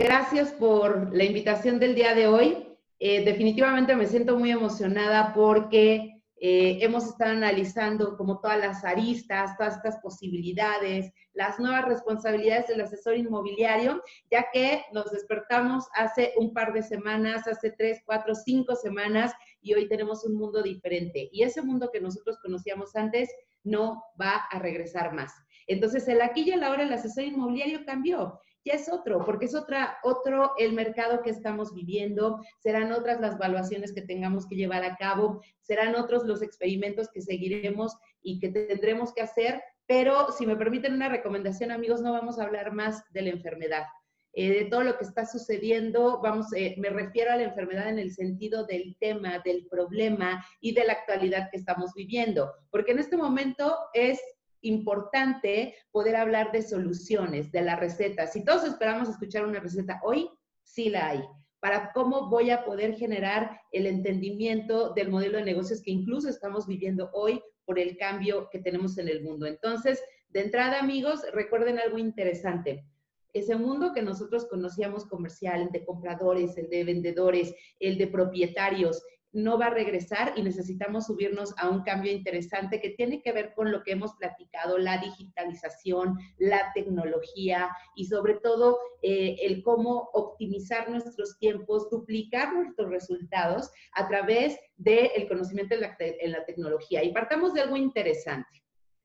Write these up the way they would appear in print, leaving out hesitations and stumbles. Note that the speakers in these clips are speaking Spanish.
gracias por la invitación del día de hoy. Definitivamente me siento muy emocionada porque hemos estado analizando como todas las aristas, todas estas posibilidades, las nuevas responsabilidades del asesor inmobiliario, ya que nos despertamos hace un par de semanas, hace 3, 4, 5 semanas, y hoy tenemos un mundo diferente. Y ese mundo que nosotros conocíamos antes no va a regresar más. Entonces, el aquí y el ahora el asesor inmobiliario cambió. Ya es otro, porque es otro el mercado que estamos viviendo, serán otras las evaluaciones que tengamos que llevar a cabo, serán otros los experimentos que seguiremos y que tendremos que hacer, pero si me permiten una recomendación, amigos, no vamos a hablar más de la enfermedad. De todo lo que está sucediendo, me refiero a la enfermedad en el sentido del tema, del problema y de la actualidad que estamos viviendo, porque en este momento es importante poder hablar de soluciones, de la receta. Si todos esperamos escuchar una receta hoy, sí la hay. Para cómo voy a poder generar el entendimiento del modelo de negocios que incluso estamos viviendo hoy por el cambio que tenemos en el mundo. Entonces, de entrada, amigos, recuerden algo interesante. Ese mundo que nosotros conocíamos comercial, el de compradores, el de vendedores, el de propietarios, no va a regresar y necesitamos subirnos a un cambio interesante que tiene que ver con lo que hemos platicado, la digitalización, la tecnología y sobre todo el cómo optimizar nuestros tiempos, duplicar nuestros resultados a través del conocimiento en la tecnología. Y partamos de algo interesante.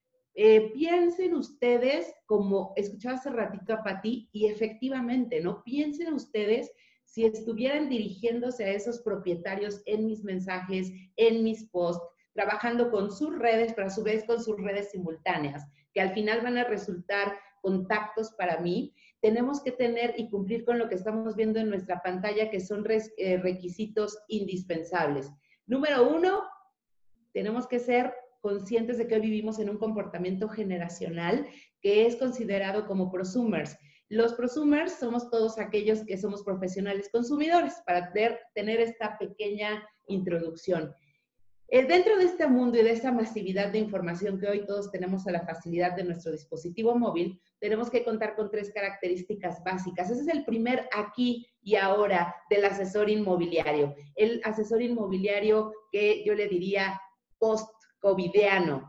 Piensen ustedes, como escuchaba hace ratito a Pati, y efectivamente, ¿no? Piensen ustedes si estuvieran dirigiéndose a esos propietarios en mis mensajes, en mis posts, trabajando con sus redes, pero a su vez con sus redes simultáneas, que al final van a resultar contactos para mí. Tenemos que tener y cumplir con lo que estamos viendo en nuestra pantalla, que son requisitos indispensables. Número 1, tenemos que ser conscientes de que hoy vivimos en un comportamiento generacional que es considerado como prosumers. Los prosumers somos todos aquellos que somos profesionales consumidores, para tener esta pequeña introducción. Dentro de este mundo y de esta masividad de información que hoy todos tenemos a la facilidad de nuestro dispositivo móvil, tenemos que contar con 3 características básicas. Ese es el primer aquí y ahora del asesor inmobiliario. El asesor inmobiliario que yo le diría post-covidiano.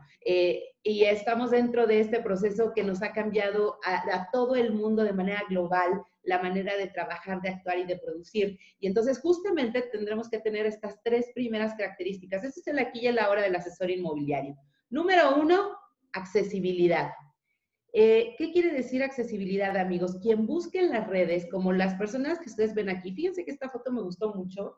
Y estamos dentro de este proceso que nos ha cambiado a todo el mundo de manera global, la manera de trabajar, de actuar y de producir. Y entonces justamente tendremos que tener estas 3 primeras características. Ese es el aquí y el ahora del asesor inmobiliario. Número 1, accesibilidad. ¿Qué quiere decir accesibilidad, amigos? Quien busque en las redes, como las personas que ustedes ven aquí, fíjense que esta foto me gustó mucho,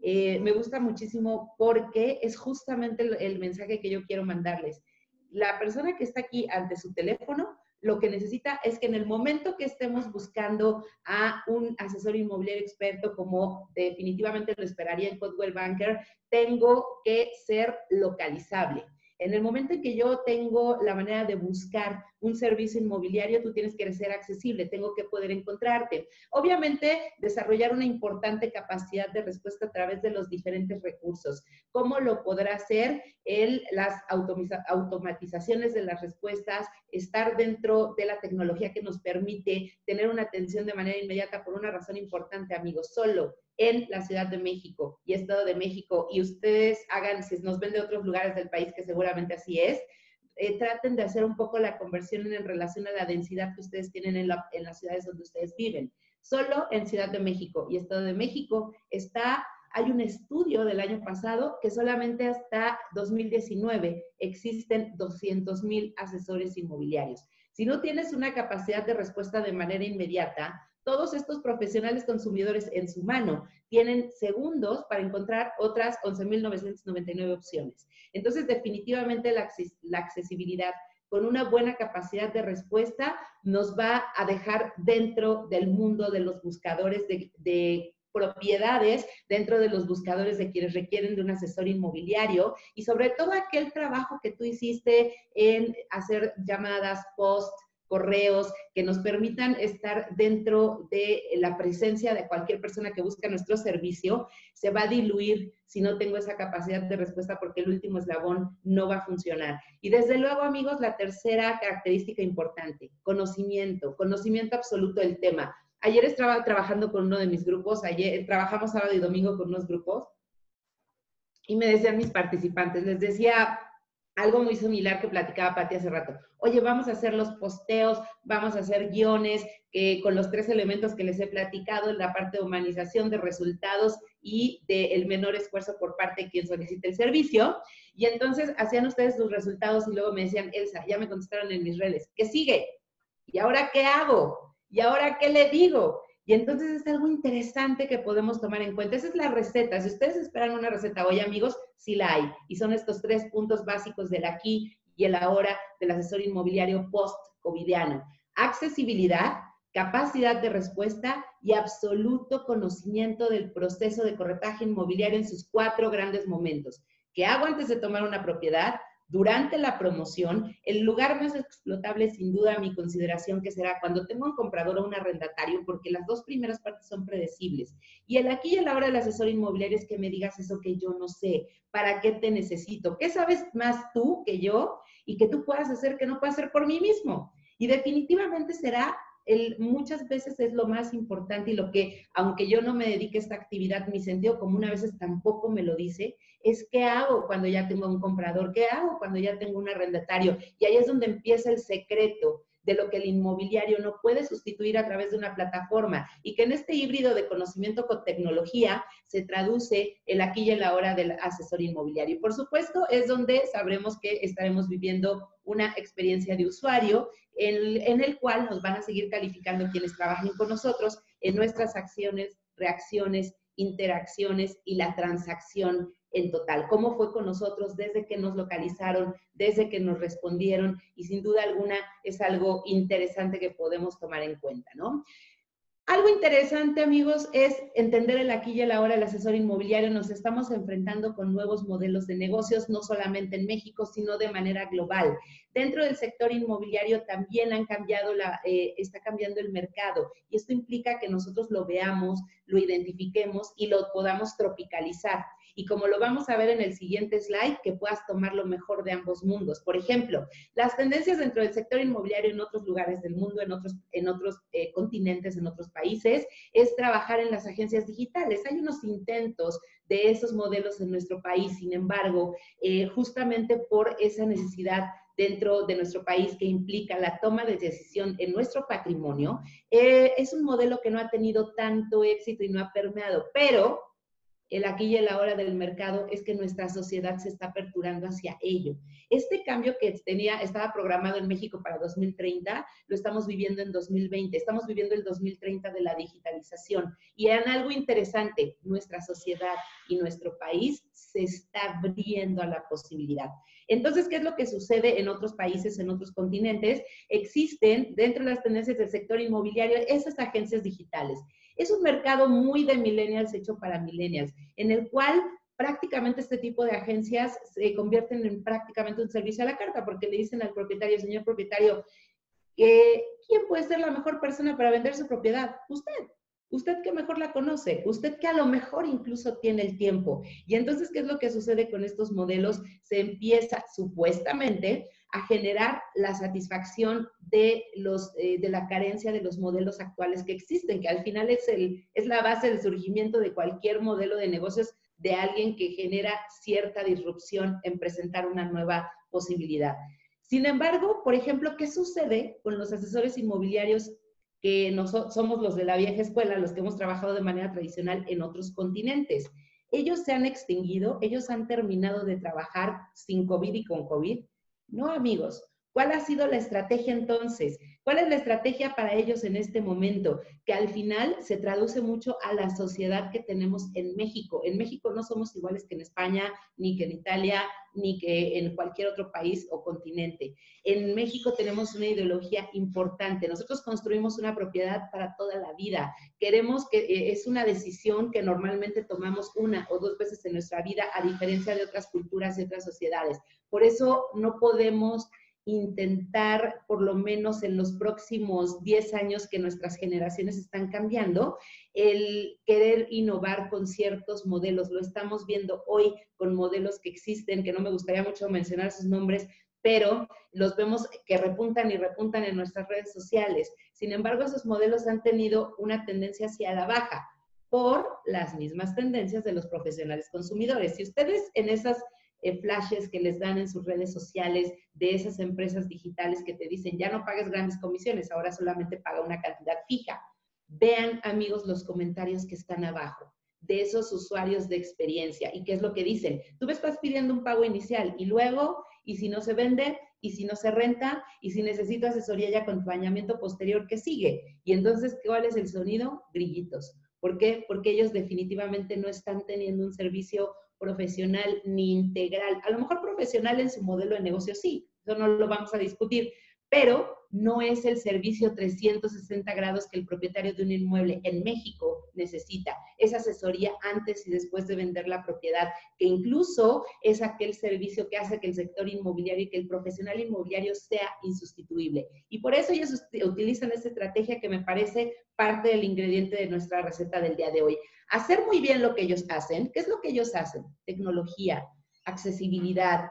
me gusta muchísimo porque es justamente el mensaje que yo quiero mandarles. La persona que está aquí ante su teléfono, lo que necesita es que en el momento que estemos buscando a un asesor inmobiliario experto, como definitivamente lo esperaría en Coldwell Banker, tengo que ser localizable. En el momento en que yo tengo la manera de buscar un servicio inmobiliario, tú tienes que ser accesible, tengo que poder encontrarte. Obviamente, desarrollar una importante capacidad de respuesta a través de los diferentes recursos. ¿Cómo lo podrá hacer? Las automatizaciones de las respuestas, estar dentro de la tecnología que nos permite tener una atención de manera inmediata por una razón importante, amigos, solo en la Ciudad de México y Estado de México, y ustedes hagan, si nos ven de otros lugares del país, que seguramente así es, traten de hacer un poco la conversión en relación a la densidad que ustedes tienen en las ciudades donde ustedes viven. Solo en Ciudad de México y Estado de México hay un estudio del año pasado que solamente hasta 2019 existen 200,000 asesores inmobiliarios. Si no tienes una capacidad de respuesta de manera inmediata, todos estos profesionales consumidores en su mano tienen segundos para encontrar otras 11,999 opciones. Entonces, definitivamente la accesibilidad con una buena capacidad de respuesta nos va a dejar dentro del mundo de los buscadores de propiedades, dentro de los buscadores de quienes requieren de un asesor inmobiliario, y sobre todo aquel trabajo que tú hiciste en hacer llamadas, post, correos, que nos permitan estar dentro de la presencia de cualquier persona que busca nuestro servicio, se va a diluir si no tengo esa capacidad de respuesta, porque el último eslabón no va a funcionar. Y desde luego, amigos, la tercera característica importante, conocimiento absoluto del tema. Ayer estaba trabajando con uno de mis grupos, ayer trabajamos sábado y domingo con unos grupos, y me decían mis participantes, les decía algo muy similar que platicaba Pati hace rato. Oye, vamos a hacer los posteos, vamos a hacer guiones con los 3 elementos que les he platicado, en la parte de humanización, de resultados y del menor esfuerzo por parte de quien solicite el servicio. Y entonces hacían ustedes sus resultados y luego me decían, Elsa, ya me contestaron en mis redes, ¿qué sigue? ¿Y ahora qué hago? ¿Y ahora qué le digo? Y entonces es algo interesante que podemos tomar en cuenta. Esa es la receta. Si ustedes esperan una receta hoy, amigos, sí la hay. Y son estos 3 puntos básicos del aquí y el ahora del asesor inmobiliario post-covidiano. Accesibilidad, capacidad de respuesta y absoluto conocimiento del proceso de corretaje inmobiliario en sus 4 grandes momentos. ¿Qué hago antes de tomar una propiedad? Durante la promoción, el lugar más explotable, sin duda, a mi consideración, que será cuando tengo un comprador o un arrendatario, porque las 2 primeras partes son predecibles. Y el aquí y el ahora del asesor inmobiliario es que me digas eso que yo no sé, ¿para qué te necesito? ¿Qué sabes más tú que yo y que tú puedas hacer que no puedas hacer por mí mismo? Y definitivamente será muchas veces es lo más importante y lo que, aunque yo no me dedique a esta actividad, mi sentido común a veces tampoco me lo dice, es qué hago cuando ya tengo un comprador, qué hago cuando ya tengo un arrendatario. Y ahí es donde empieza el secreto de lo que el inmobiliario no puede sustituir a través de una plataforma y que en este híbrido de conocimiento con tecnología se traduce el aquí y el ahora del asesor inmobiliario. Y por supuesto es donde sabremos que estaremos viviendo una experiencia de usuario en el cual nos van a seguir calificando quienes trabajen con nosotros en nuestras acciones, reacciones, interacciones y la transacción en total. ¿Cómo fue con nosotros desde que nos localizaron, desde que nos respondieron? Y sin duda alguna es algo interesante que podemos tomar en cuenta, ¿no? Algo interesante, amigos, es entender el aquí y el ahora del asesor inmobiliario. Nos estamos enfrentando con nuevos modelos de negocios, no solamente en México, sino de manera global. Dentro del sector inmobiliario también está cambiando el mercado y esto implica que nosotros lo veamos, lo identifiquemos y lo podamos tropicalizar. Y como lo vamos a ver en el siguiente slide, que puedas tomar lo mejor de ambos mundos. Por ejemplo, las tendencias dentro del sector inmobiliario en otros lugares del mundo, en otros continentes, en otros países, es trabajar en las agencias digitales. Hay unos intentos de esos modelos en nuestro país, sin embargo, justamente por esa necesidad dentro de nuestro país que implica la toma de decisión en nuestro patrimonio, es un modelo que no ha tenido tanto éxito y no ha permeado, pero el aquí y el ahora del mercado es que nuestra sociedad se está aperturando hacia ello. Este cambio que estaba programado en México para 2030, lo estamos viviendo en 2020. Estamos viviendo el 2030 de la digitalización. Y en algo interesante, nuestra sociedad y nuestro país se está abriendo a la posibilidad. Entonces, ¿qué es lo que sucede en otros países, en otros continentes? Existen, dentro de las tendencias del sector inmobiliario, esas agencias digitales. Es un mercado muy de millennials, hecho para millennials, en el cual prácticamente este tipo de agencias se convierten en prácticamente un servicio a la carta, porque le dicen al propietario, señor propietario, ¿quién puede ser la mejor persona para vender su propiedad? Usted. Usted que mejor la conoce, usted que a lo mejor incluso tiene el tiempo. Y entonces, ¿qué es lo que sucede con estos modelos? Se empieza supuestamente a generar la satisfacción de la carencia de los modelos actuales que existen, que al final es la base del surgimiento de cualquier modelo de negocios de alguien que genera cierta disrupción en presentar una nueva posibilidad. Sin embargo, por ejemplo, ¿qué sucede con los asesores inmobiliarios que somos los de la vieja escuela, los que hemos trabajado de manera tradicional en otros continentes? Ellos se han extinguido, ellos han terminado de trabajar sin COVID y con COVID. No, amigos. ¿Cuál ha sido la estrategia entonces? ¿Cuál es la estrategia para ellos en este momento? Que al final se traduce mucho a la sociedad que tenemos en México. En México no somos iguales que en España, ni que en Italia, ni que en cualquier otro país o continente. En México tenemos una ideología importante. Nosotros construimos una propiedad para toda la vida. Queremos que es una decisión que normalmente tomamos 1 o 2 veces en nuestra vida, a diferencia de otras culturas y otras sociedades. Por eso no podemos intentar, por lo menos en los próximos 10 años que nuestras generaciones están cambiando, el querer innovar con ciertos modelos. Lo estamos viendo hoy con modelos que existen, que no me gustaría mucho mencionar sus nombres, pero los vemos que repuntan y repuntan en nuestras redes sociales. Sin embargo, esos modelos han tenido una tendencia hacia la baja por las mismas tendencias de los profesionales consumidores. Si ustedes en esas flashes que les dan en sus redes sociales de esas empresas digitales que te dicen, ya no pagues grandes comisiones, ahora solamente paga una cantidad fija. Vean, amigos, los comentarios que están abajo de esos usuarios de experiencia. ¿Y qué es lo que dicen? Tú me estás pidiendo un pago inicial y luego, y si no se vende, y si no se renta, y si necesito asesoría y acompañamiento posterior, ¿qué sigue? Y entonces, ¿cuál es el sonido? Grillitos. ¿Por qué? Porque ellos definitivamente no están teniendo un servicio profesional ni integral. A lo mejor profesional en su modelo de negocio sí, eso no lo vamos a discutir, pero no es el servicio 360 grados que el propietario de un inmueble en México necesita. Es asesoría antes y después de vender la propiedad, que incluso es aquel servicio que hace que el sector inmobiliario y que el profesional inmobiliario sea insustituible. Y por eso ellos utilizan esta estrategia que me parece parte del ingrediente de nuestra receta del día de hoy. Hacer muy bien lo que ellos hacen. ¿Qué es lo que ellos hacen? Tecnología, accesibilidad,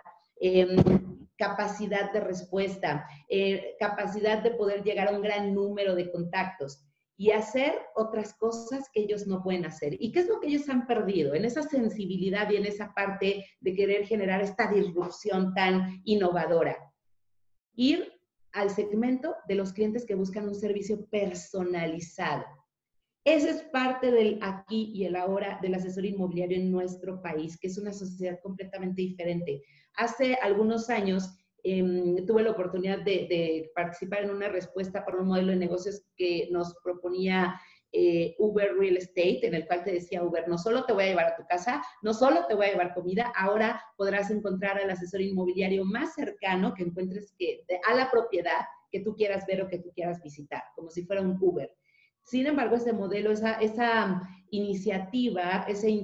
capacidad de respuesta, capacidad de poder llegar a un gran número de contactos y hacer otras cosas que ellos no pueden hacer. ¿Y qué es lo que ellos han perdido? En esa sensibilidad y en esa parte de querer generar esta disrupción tan innovadora. Ir al segmento de los clientes que buscan un servicio personalizado. Ese es parte del aquí y el ahora del asesor inmobiliario en nuestro país, que es una sociedad completamente diferente. Hace algunos años tuve la oportunidad de participar en una respuesta para un modelo de negocios que nos proponía Uber Real Estate, en el cual te decía Uber, no solo te voy a llevar a tu casa, no solo te voy a llevar comida, ahora podrás encontrar al asesor inmobiliario más cercano que encuentres a la propiedad que tú quieras ver o que tú quieras visitar, como si fuera un Uber. Sin embargo, ese modelo, esa iniciativa,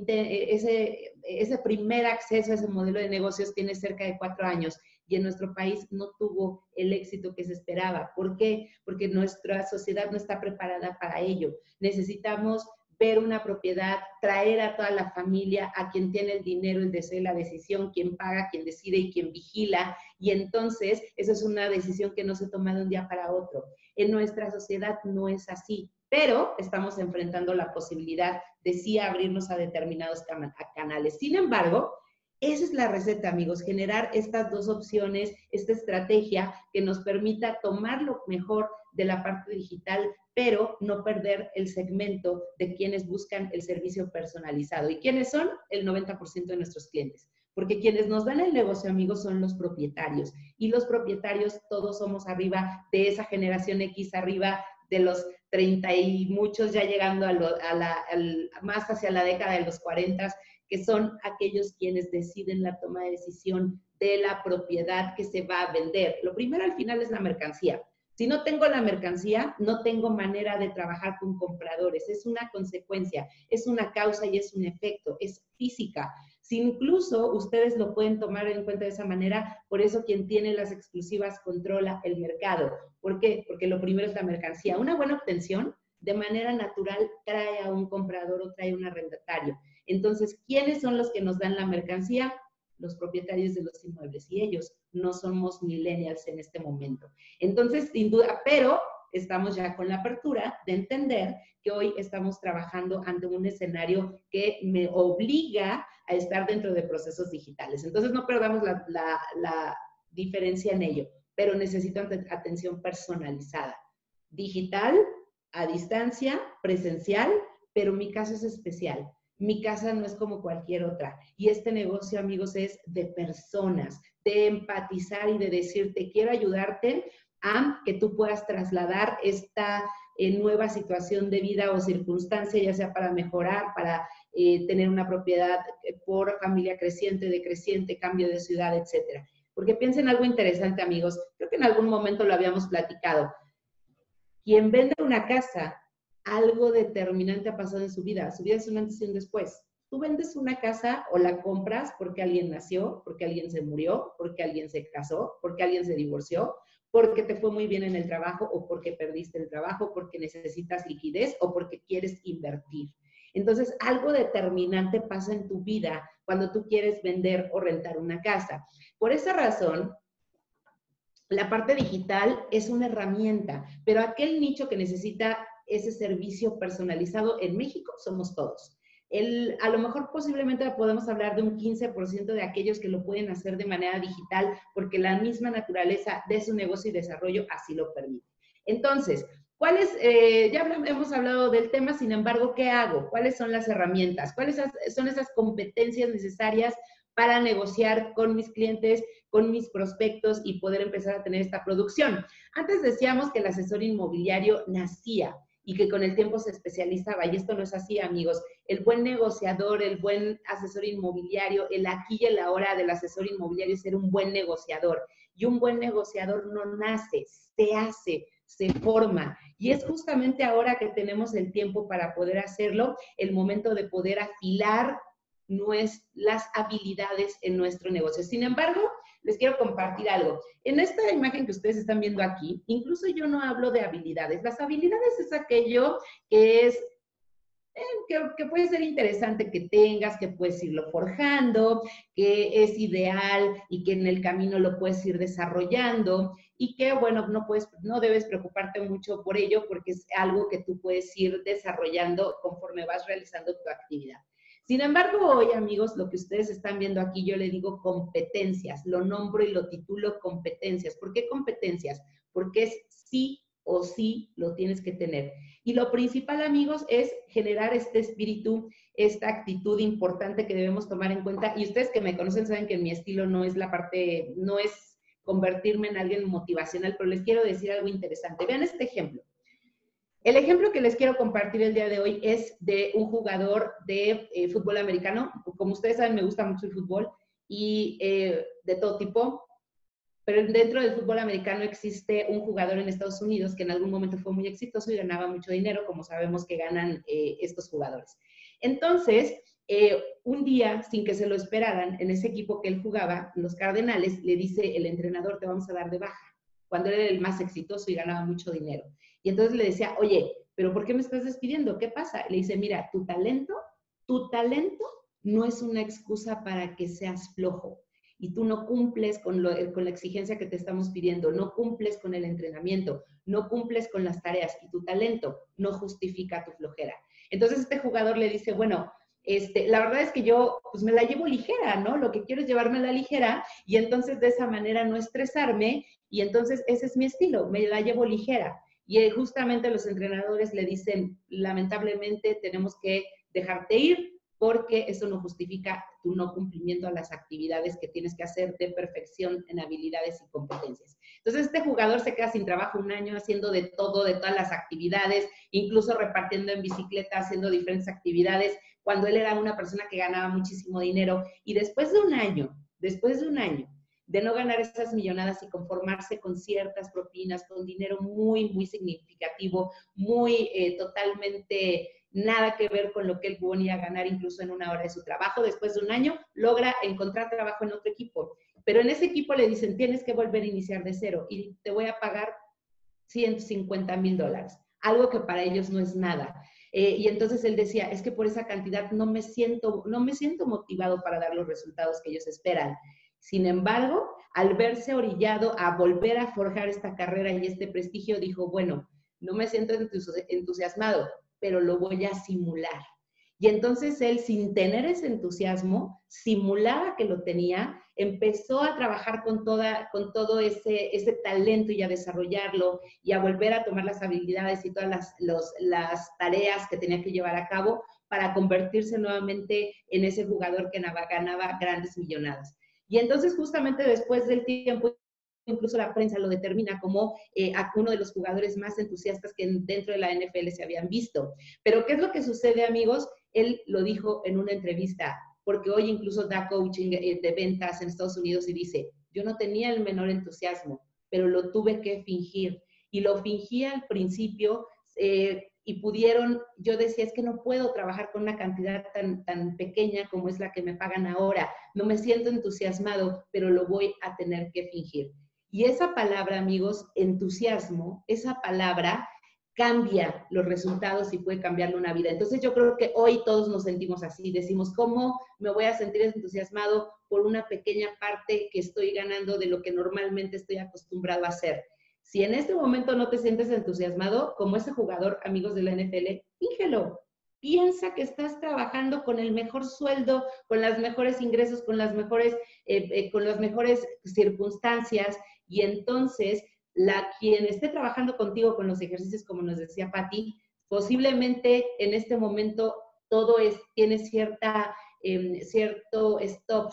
ese primer acceso a ese modelo de negocios tiene cerca de 4 años y en nuestro país no tuvo el éxito que se esperaba. ¿Por qué? Porque nuestra sociedad no está preparada para ello. Necesitamos ver una propiedad, traer a toda la familia, a quien tiene el dinero, el deseo y la decisión, quien paga, quien decide y quien vigila. Y entonces, eso es una decisión que no se toma de un día para otro. En nuestra sociedad no es así, pero estamos enfrentando la posibilidad de sí abrirnos a determinados canales. Sin embargo, esa es la receta, amigos, generar estas dos opciones, esta estrategia que nos permita tomar lo mejor de la parte digital, pero no perder el segmento de quienes buscan el servicio personalizado. ¿Y quiénes son? El 90% de nuestros clientes. Porque quienes nos dan el negocio, amigos, son los propietarios. Y los propietarios, todos somos arriba de esa generación X, arriba de los 30 y muchos, ya llegando más hacia la década de los 40, que son aquellos quienes deciden la toma de decisión de la propiedad que se va a vender. Lo primero al final es la mercancía. Si no tengo la mercancía, no tengo manera de trabajar con compradores. Es una consecuencia, es una causa y es un efecto, es física. Si incluso ustedes lo pueden tomar en cuenta de esa manera, por eso quien tiene las exclusivas controla el mercado. ¿Por qué? Porque lo primero es la mercancía. Una buena obtención, de manera natural, trae a un comprador o trae a un arrendatario. Entonces, ¿quiénes son los que nos dan la mercancía? Los propietarios de los inmuebles. Y ellos no somos millennials en este momento. Entonces, sin duda, pero estamos ya con la apertura de entender que hoy estamos trabajando ante un escenario que me obliga a estar dentro de procesos digitales. Entonces, no perdamos la diferencia en ello, pero necesito atención personalizada. Digital, a distancia, presencial, pero mi caso es especial. Mi casa no es como cualquier otra. Y este negocio, amigos, es de personas, de empatizar y de decirte, quiero ayudarte a que tú puedas trasladar esta nueva situación de vida o circunstancia, ya sea para mejorar, para tener una propiedad por familia creciente, decreciente, cambio de ciudad, etcétera. Porque piensen algo interesante, amigos. Creo que en algún momento lo habíamos platicado. Quien vende una casa, algo determinante ha pasado en su vida. Su vida es un antes y un después. Tú vendes una casa o la compras porque alguien nació, porque alguien se murió, porque alguien se casó, porque alguien se divorció, porque te fue muy bien en el trabajo o porque perdiste el trabajo, porque necesitas liquidez o porque quieres invertir. Entonces, algo determinante pasa en tu vida cuando tú quieres vender o rentar una casa. Por esa razón, la parte digital es una herramienta, pero aquel nicho que necesita ese servicio personalizado en México somos todos. A lo mejor posiblemente podemos hablar de un 15% de aquellos que lo pueden hacer de manera digital porque la misma naturaleza de su negocio y desarrollo así lo permite. Entonces, ya hemos hablado del tema, sin embargo, ¿qué hago? ¿Cuáles son las herramientas? ¿Cuáles son esas competencias necesarias para negociar con mis clientes, con mis prospectos y poder empezar a tener esta producción? Antes decíamos que el asesor inmobiliario nacía y que con el tiempo se especializaba, y esto no es así, amigos. El buen negociador, el buen asesor inmobiliario, el aquí y el ahora del asesor inmobiliario es ser un buen negociador. Y un buen negociador no nace, se hace, se forma. Y es justamente ahora que tenemos el tiempo para poder hacerlo, el momento de poder afilar las habilidades en nuestro negocio. Sin embargo, les quiero compartir algo. En esta imagen que ustedes están viendo aquí, incluso yo no hablo de habilidades. Las habilidades es aquello que es que puede ser interesante que tengas, que puedes irlo forjando, que es ideal y que en el camino lo puedes ir desarrollando y que, bueno, no debes preocuparte mucho por ello porque es algo que tú puedes ir desarrollando conforme vas realizando tu actividad. Sin embargo, hoy, amigos, lo que ustedes están viendo aquí, yo le digo competencias, lo nombro y lo titulo competencias. ¿Por qué competencias? Porque es sí o sí lo tienes que tener. Y lo principal, amigos, es generar este espíritu, esta actitud importante que debemos tomar en cuenta. Y ustedes que me conocen saben que mi estilo no es no es convertirme en alguien motivacional, pero les quiero decir algo interesante. Vean este ejemplo. El ejemplo que les quiero compartir el día de hoy es de un jugador de fútbol americano. Como ustedes saben, me gusta mucho el fútbol y de todo tipo. Pero dentro del fútbol americano existe un jugador en Estados Unidos que en algún momento fue muy exitoso y ganaba mucho dinero, como sabemos que ganan estos jugadores. Entonces, un día, sin que se lo esperaran, en ese equipo que él jugaba, los Cardenales, le dice el entrenador, te vamos a dar de baja, cuando él era el más exitoso y ganaba mucho dinero. Y entonces le decía, oye, ¿pero por qué me estás despidiendo? ¿Qué pasa? Le dice, mira, tu talento no es una excusa para que seas flojo y tú no cumples con la exigencia que te estamos pidiendo, no cumples con el entrenamiento, no cumples con las tareas y tu talento no justifica tu flojera. Entonces este jugador le dice, bueno, la verdad es que yo pues me la llevo ligera, ¿no? Lo que quiero es llevarme la ligera y entonces de esa manera no estresarme y entonces ese es mi estilo, me la llevo ligera. Y justamente los entrenadores le dicen, lamentablemente tenemos que dejarte ir porque eso no justifica tu no cumplimiento a las actividades que tienes que hacer de perfección en habilidades y competencias. Entonces este jugador se queda sin trabajo un año haciendo de todo, de todas las actividades, incluso repartiendo en bicicleta, haciendo diferentes actividades, cuando él era una persona que ganaba muchísimo dinero. Y después de un año de no ganar esas millonadas y conformarse con ciertas propinas, con dinero muy, muy significativo, muy totalmente nada que ver con lo que él ponía a ganar incluso en una hora de su trabajo. Después de un año, logra encontrar trabajo en otro equipo. Pero en ese equipo le dicen, tienes que volver a iniciar de cero y te voy a pagar $150,000, algo que para ellos no es nada. Y entonces él decía, es que por esa cantidad no me siento motivado para dar los resultados que ellos esperan. Sin embargo, al verse orillado a volver a forjar esta carrera y este prestigio, dijo, bueno, no me siento entusiasmado, pero lo voy a simular. Y entonces él, sin tener ese entusiasmo, simulaba que lo tenía, empezó a trabajar con todo ese talento y a desarrollarlo y a volver a tomar las habilidades y todas las tareas que tenía que llevar a cabo para convertirse nuevamente en ese jugador que ganaba grandes millonadas. Y entonces justamente después del tiempo, incluso la prensa lo determina como uno de los jugadores más entusiastas que dentro de la NFL se habían visto. Pero ¿qué es lo que sucede, amigos? Él lo dijo en una entrevista, porque hoy incluso da coaching de ventas en Estados Unidos y dice, yo no tenía el menor entusiasmo, pero lo tuve que fingir. Y lo fingía al principio y yo decía, es que no puedo trabajar con una cantidad tan pequeña como es la que me pagan ahora. No me siento entusiasmado, pero lo voy a tener que fingir. Y esa palabra, amigos, entusiasmo, esa palabra cambia los resultados y puede cambiarle una vida. Entonces yo creo que hoy todos nos sentimos así, decimos, ¿cómo me voy a sentir entusiasmado por una pequeña parte que estoy ganando de lo que normalmente estoy acostumbrado a hacer? Si en este momento no te sientes entusiasmado, como ese jugador, amigos de la NFL, fíjelo. Piensa que estás trabajando con el mejor sueldo, con los mejores ingresos, con las mejores circunstancias, y entonces quien esté trabajando contigo con los ejercicios, como nos decía Patti, posiblemente en este momento todo tiene cierto stop,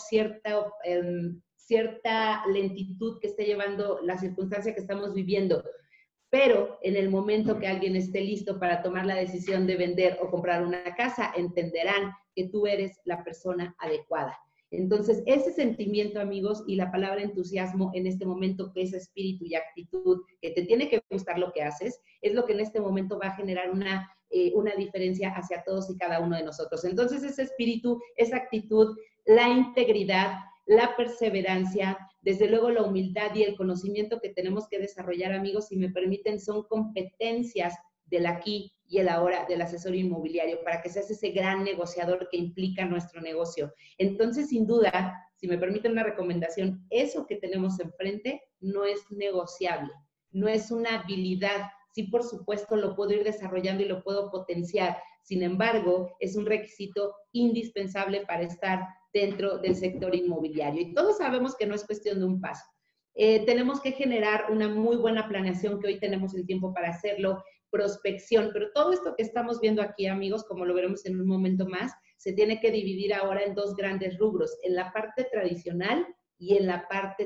cierta lentitud que esté llevando la circunstancia que estamos viviendo. Pero en el momento que alguien esté listo para tomar la decisión de vender o comprar una casa, entenderán que tú eres la persona adecuada. Entonces, ese sentimiento, amigos, y la palabra entusiasmo en este momento, que es espíritu y actitud, que te tiene que gustar lo que haces, es lo que en este momento va a generar una diferencia hacia todos y cada uno de nosotros. Entonces, ese espíritu, esa actitud, la integridad, la perseverancia, desde luego la humildad y el conocimiento que tenemos que desarrollar, amigos, si me permiten, son competencias del aquí y el ahora del asesor inmobiliario para que seas ese gran negociador que implica nuestro negocio. Entonces, sin duda, si me permiten una recomendación, eso que tenemos enfrente no es negociable, no es una habilidad. Sí, por supuesto, lo puedo ir desarrollando y lo puedo potenciar. Sin embargo, es un requisito indispensable para estar dentro del sector inmobiliario. Y todos sabemos que no es cuestión de un paso. Tenemos que generar una muy buena planeación, que hoy tenemos el tiempo para hacerlo, prospección, pero todo esto que estamos viendo aquí, amigos, como lo veremos en un momento más, se tiene que dividir ahora en dos grandes rubros, en la parte tradicional y en la parte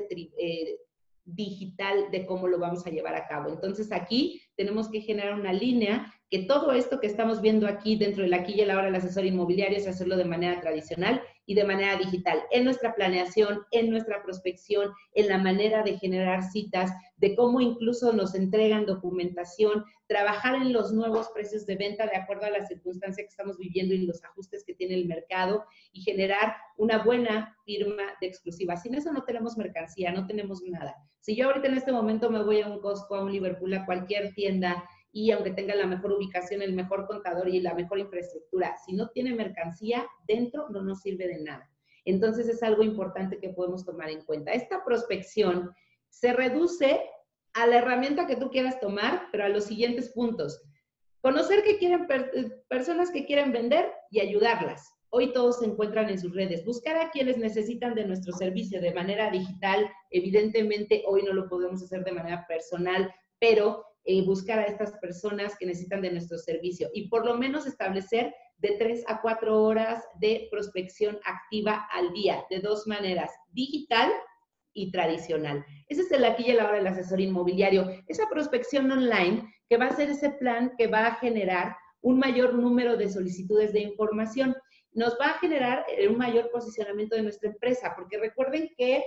digital de cómo lo vamos a llevar a cabo. Entonces aquí tenemos que generar una línea que todo esto que estamos viendo aquí dentro del aquí y el ahora del asesor inmobiliario es hacerlo de manera tradicional y de manera digital, en nuestra planeación, en nuestra prospección, en la manera de generar citas, de cómo incluso nos entregan documentación, trabajar en los nuevos precios de venta de acuerdo a la circunstancia que estamos viviendo y los ajustes que tiene el mercado, y generar una buena firma de exclusiva. Sin eso no tenemos mercancía, no tenemos nada. Si yo ahorita en este momento me voy a un Costco, a un Liverpool, a cualquier tienda, y aunque tenga la mejor ubicación, el mejor contador y la mejor infraestructura, si no tiene mercancía dentro, no nos sirve de nada. Entonces es algo importante que podemos tomar en cuenta. Esta prospección se reduce a la herramienta que tú quieras tomar, pero a los siguientes puntos. Conocer que quieren personas que quieren vender y ayudarlas. Hoy todos se encuentran en sus redes. Buscar a quienes necesitan de nuestro servicio de manera digital. Evidentemente, hoy no lo podemos hacer de manera personal, pero buscar a estas personas que necesitan de nuestro servicio y por lo menos establecer de 3 a 4 horas de prospección activa al día, de dos maneras, digital y tradicional. Ese es el aquí y el ahora del asesor inmobiliario. Esa prospección online que va a ser ese plan que va a generar un mayor número de solicitudes de información, nos va a generar un mayor posicionamiento de nuestra empresa, porque recuerden que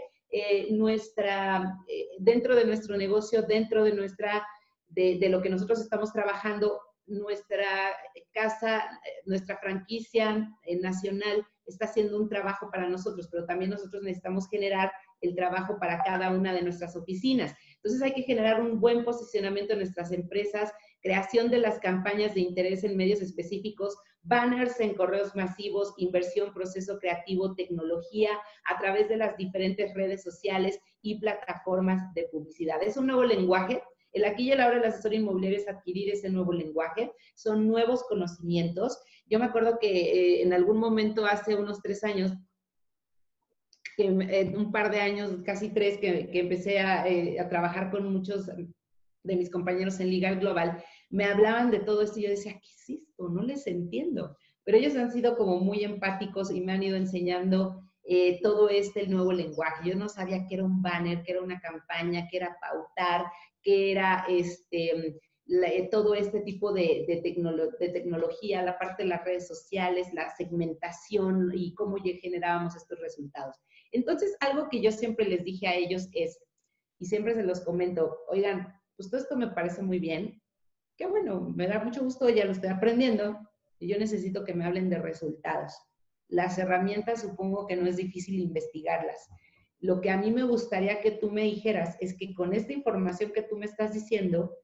dentro de nuestro negocio, dentro de de lo que nosotros estamos trabajando, nuestra casa, nuestra franquicia nacional está haciendo un trabajo para nosotros, pero también nosotros necesitamos generar el trabajo para cada una de nuestras oficinas. Entonces hay que generar un buen posicionamiento en nuestras empresas, creación de las campañas de interés en medios específicos, banners en correos masivos, inversión, proceso creativo, tecnología, a través de las diferentes redes sociales y plataformas de publicidad. Es un nuevo lenguaje. El aquí y el ahora del asesor inmobiliario es adquirir ese nuevo lenguaje, son nuevos conocimientos. Yo me acuerdo que en algún momento, hace unos 3 años, un par de años, casi 3, que empecé a trabajar con muchos de mis compañeros en Legal Global, me hablaban de todo esto y yo decía, ¿qué es esto? No les entiendo. Pero ellos han sido como muy empáticos y me han ido enseñando todo el nuevo lenguaje. Yo no sabía qué era un banner, qué era una campaña, qué era pautar, qué era todo este tipo de tecnología, la parte de las redes sociales, la segmentación y cómo generábamos estos resultados. Entonces, algo que yo siempre les dije a ellos es, y siempre se los comento, oigan, pues todo esto me parece muy bien, qué bueno, me da mucho gusto, ya lo estoy aprendiendo, y yo necesito que me hablen de resultados. Las herramientas supongo que no es difícil investigarlas. Lo que a mí me gustaría que tú me dijeras es que con esta información que tú me estás diciendo,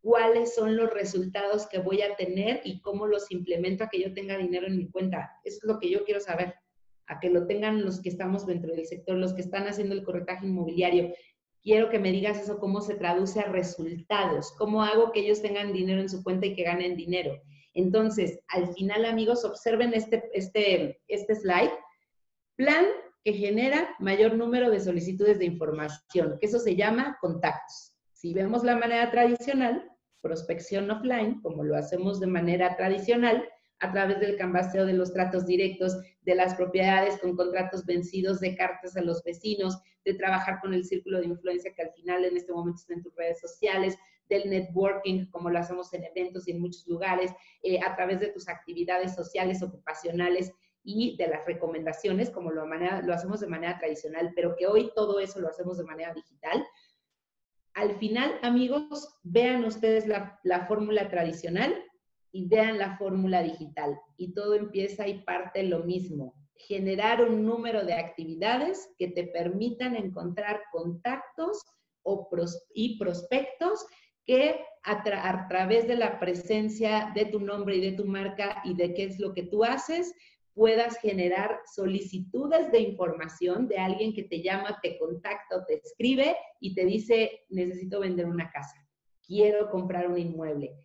cuáles son los resultados que voy a tener y cómo los implemento a que yo tenga dinero en mi cuenta. Eso es lo que yo quiero saber, a que lo tengan los que estamos dentro del sector, los que están haciendo el corretaje inmobiliario. Quiero que me digas eso, cómo se traduce a resultados, cómo hago que ellos tengan dinero en su cuenta y que ganen dinero. Entonces, al final, amigos, observen este slide. Plan que genera mayor número de solicitudes de información, que eso se llama contactos. Si vemos la manera tradicional, prospección offline, como lo hacemos de manera tradicional, a través del canvasseo de los tratos directos, de las propiedades con contratos vencidos, de cartas a los vecinos, de trabajar con el círculo de influencia que al final en este momento está en tus redes sociales, del networking, como lo hacemos en eventos y en muchos lugares, a través de tus actividades sociales, ocupacionales y de las recomendaciones, como lo hacemos de manera tradicional, pero que hoy todo eso lo hacemos de manera digital. Al final, amigos, vean ustedes la fórmula tradicional y vean la fórmula digital. Y todo empieza y parte lo mismo. Generar un número de actividades que te permitan encontrar contactos y prospectos que a través de la presencia de tu nombre y de tu marca y de qué es lo que tú haces, puedas generar solicitudes de información de alguien que te llama, te contacta o te escribe y te dice, necesito vender una casa, quiero comprar un inmueble,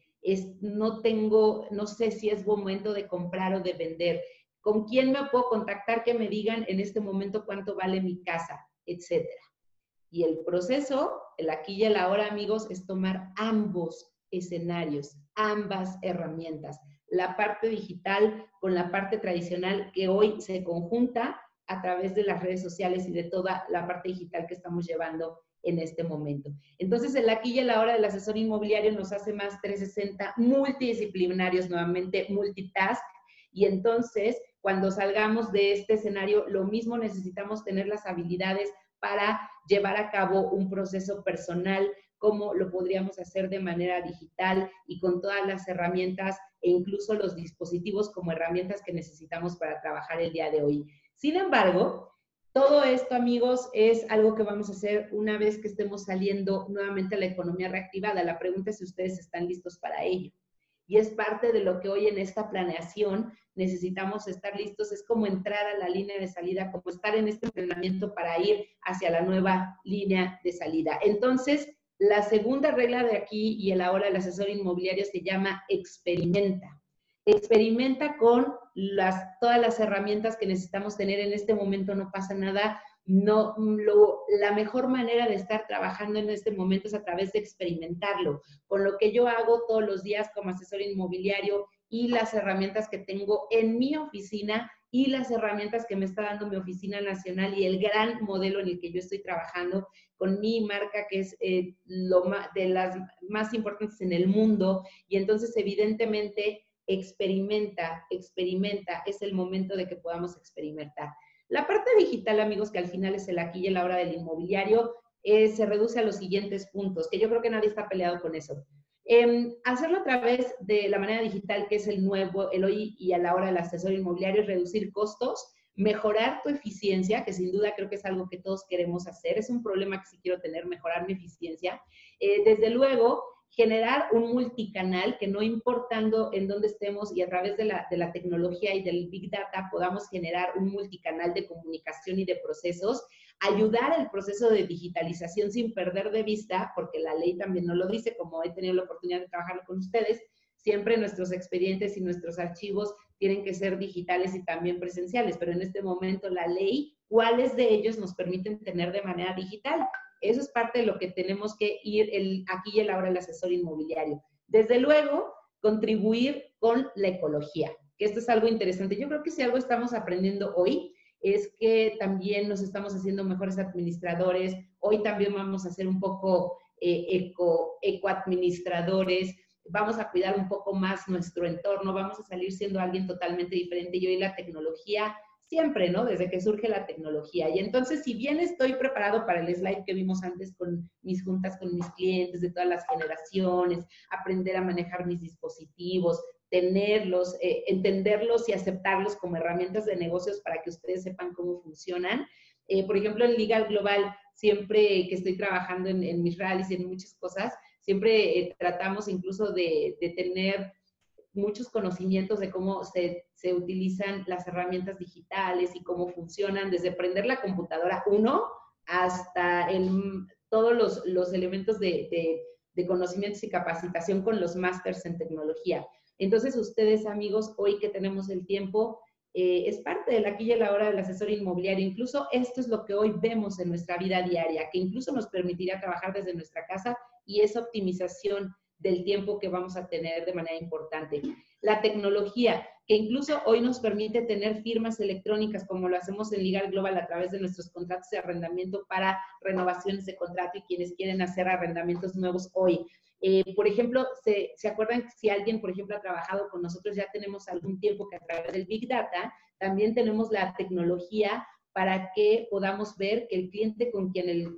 no sé si es momento de comprar o de vender, ¿con quién me puedo contactar que me digan en este momento cuánto vale mi casa, etcétera? Y el proceso, el aquí y el ahora, amigos, es tomar ambos escenarios, ambas herramientas, la parte digital con la parte tradicional que hoy se conjunta a través de las redes sociales y de toda la parte digital que estamos llevando en este momento. Entonces, el aquí y el ahora del asesor inmobiliario nos hace más 360 multidisciplinarios, nuevamente multitask, y entonces, cuando salgamos de este escenario, lo mismo necesitamos tener las habilidades para llevar a cabo un proceso personal, como lo podríamos hacer de manera digital y con todas las herramientas e incluso los dispositivos como herramientas que necesitamos para trabajar el día de hoy. Sin embargo, todo esto, amigos, es algo que vamos a hacer una vez que estemos saliendo nuevamente a la economía reactivada. La pregunta es si ustedes están listos para ello. Y es parte de lo que hoy en esta planeación necesitamos estar listos. Es como entrar a la línea de salida, como estar en este entrenamiento para ir hacia la nueva línea de salida. Entonces, la segunda regla de aquí y el ahora del asesor inmobiliario se llama experimenta. Experimenta con todas las herramientas que necesitamos tener. En este momento no pasa nada. La mejor manera de estar trabajando en este momento es a través de experimentarlo. Con lo que yo hago todos los días como asesor inmobiliario y las herramientas que tengo en mi oficina y las herramientas que me está dando mi oficina nacional y el gran modelo en el que yo estoy trabajando con mi marca, que es de las más importantes en el mundo. Y entonces, evidentemente, experimenta, es el momento de que podamos experimentar. La parte digital, amigos, que al final es el aquí y el ahora del inmobiliario, se reduce a los siguientes puntos, que yo creo que nadie está peleado con eso. Hacerlo a través de la manera digital, que es el hoy y a la hora del asesor inmobiliario, es reducir costos, mejorar tu eficiencia, que sin duda creo que es algo que todos queremos hacer, es un problema que sí quiero tener, mejorar mi eficiencia. Desde luego, generar un multicanal que no importando en dónde estemos y a través de la tecnología y del Big Data podamos generar un multicanal de comunicación y de procesos, ayudar al proceso de digitalización sin perder de vista, porque la ley también nos lo dice, como he tenido la oportunidad de trabajar con ustedes, siempre nuestros expedientes y nuestros archivos tienen que ser digitales y también presenciales, pero en este momento la ley, ¿cuáles de ellos nos permiten tener de manera digital? Eso es parte de lo que tenemos que ir aquí y el ahora el asesor inmobiliario. Desde luego, contribuir con la ecología, que esto es algo interesante. Yo creo que si algo estamos aprendiendo hoy, es que también nos estamos haciendo mejores administradores. Hoy también vamos a ser un poco ecoadministradores. Vamos a cuidar un poco más nuestro entorno. Vamos a salir siendo alguien totalmente diferente. Y hoy la tecnología, siempre, ¿no? Desde que surge la tecnología. Y entonces, si bien estoy preparado para el slide que vimos antes con mis juntas con mis clientes de todas las generaciones, aprender a manejar mis dispositivos, tenerlos, entenderlos y aceptarlos como herramientas de negocios para que ustedes sepan cómo funcionan. Por ejemplo, en Legal Global, siempre que estoy trabajando en mis rallies y en muchas cosas, siempre tratamos incluso de tener muchos conocimientos de cómo se utilizan las herramientas digitales y cómo funcionan, desde prender la computadora uno hasta todos los elementos de conocimientos y capacitación con los másters en tecnología. Entonces, ustedes, amigos, hoy que tenemos el tiempo, es parte del aquí y el ahora del asesor inmobiliario. Incluso esto es lo que hoy vemos en nuestra vida diaria, que incluso nos permitirá trabajar desde nuestra casa y esa optimización del tiempo que vamos a tener de manera importante. La tecnología, que incluso hoy nos permite tener firmas electrónicas, como lo hacemos en Legal Global a través de nuestros contratos de arrendamiento para renovaciones de contrato y quienes quieren hacer arrendamientos nuevos hoy. Por ejemplo, ¿se acuerdan que si alguien, por ejemplo, ha trabajado con nosotros, ya tenemos algún tiempo que a través del Big Data, también tenemos la tecnología para que podamos ver que el cliente con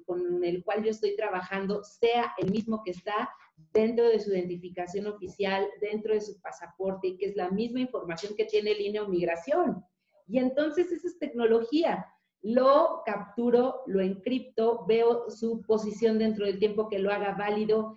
el cual yo estoy trabajando sea el mismo que está dentro de su identificación oficial, dentro de su pasaporte, que es la misma información que tiene el INE o migración. Y entonces esa es tecnología. Lo capturo, lo encripto, veo su posición dentro del tiempo que lo haga válido,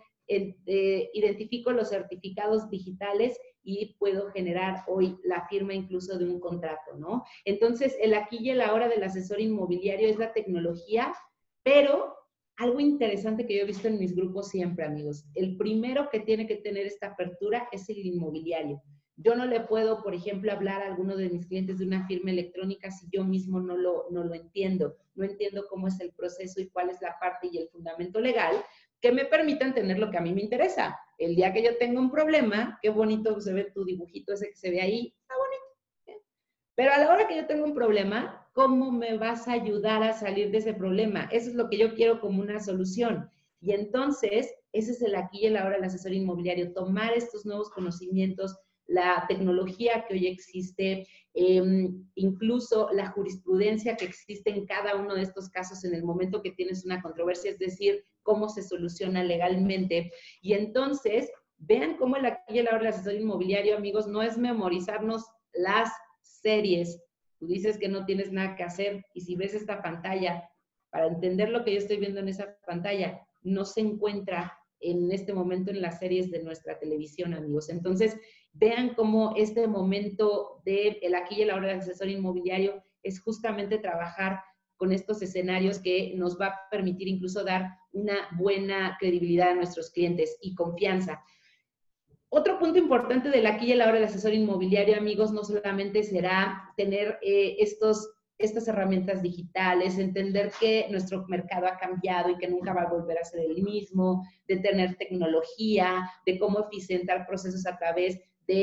identifico los certificados digitales y puedo generar hoy la firma incluso de un contrato, ¿no? Entonces, el aquí y el ahora del asesor inmobiliario es la tecnología, pero algo interesante que yo he visto en mis grupos siempre, amigos, el primero que tiene que tener esta apertura es el inmobiliario. Yo no le puedo, por ejemplo, hablar a alguno de mis clientes de una firma electrónica si yo mismo no lo entiendo. No entiendo cómo es el proceso y cuál es la parte y el fundamento legal que me permitan tener lo que a mí me interesa. El día que yo tenga un problema, qué bonito se ve tu dibujito ese que se ve ahí, está bonito. Pero a la hora que yo tengo un problema, ¿cómo me vas a ayudar a salir de ese problema? Eso es lo que yo quiero como una solución. Y entonces, ese es el aquí y el ahora del asesor inmobiliario, tomar estos nuevos conocimientos, la tecnología que hoy existe, incluso la jurisprudencia que existe en cada uno de estos casos en el momento que tienes una controversia, es decir, cómo se soluciona legalmente. Y entonces, vean cómo el aquí y el ahora del asesor inmobiliario, amigos, no es memorizarnos las series. Tú dices que no tienes nada que hacer y si ves esta pantalla, para entender lo que yo estoy viendo en esa pantalla, no se encuentra en este momento en las series de nuestra televisión, amigos. Entonces, vean cómo este momento de el aquí y el ahora del asesor inmobiliario es justamente trabajar con estos escenarios que nos va a permitir incluso dar una buena credibilidad a nuestros clientes y confianza. Otro punto importante del aquí y el ahora del asesor inmobiliario, amigos, no solamente será tener estas herramientas digitales, entender que nuestro mercado ha cambiado y que nunca va a volver a ser el mismo, de tener tecnología, de cómo eficientar procesos a través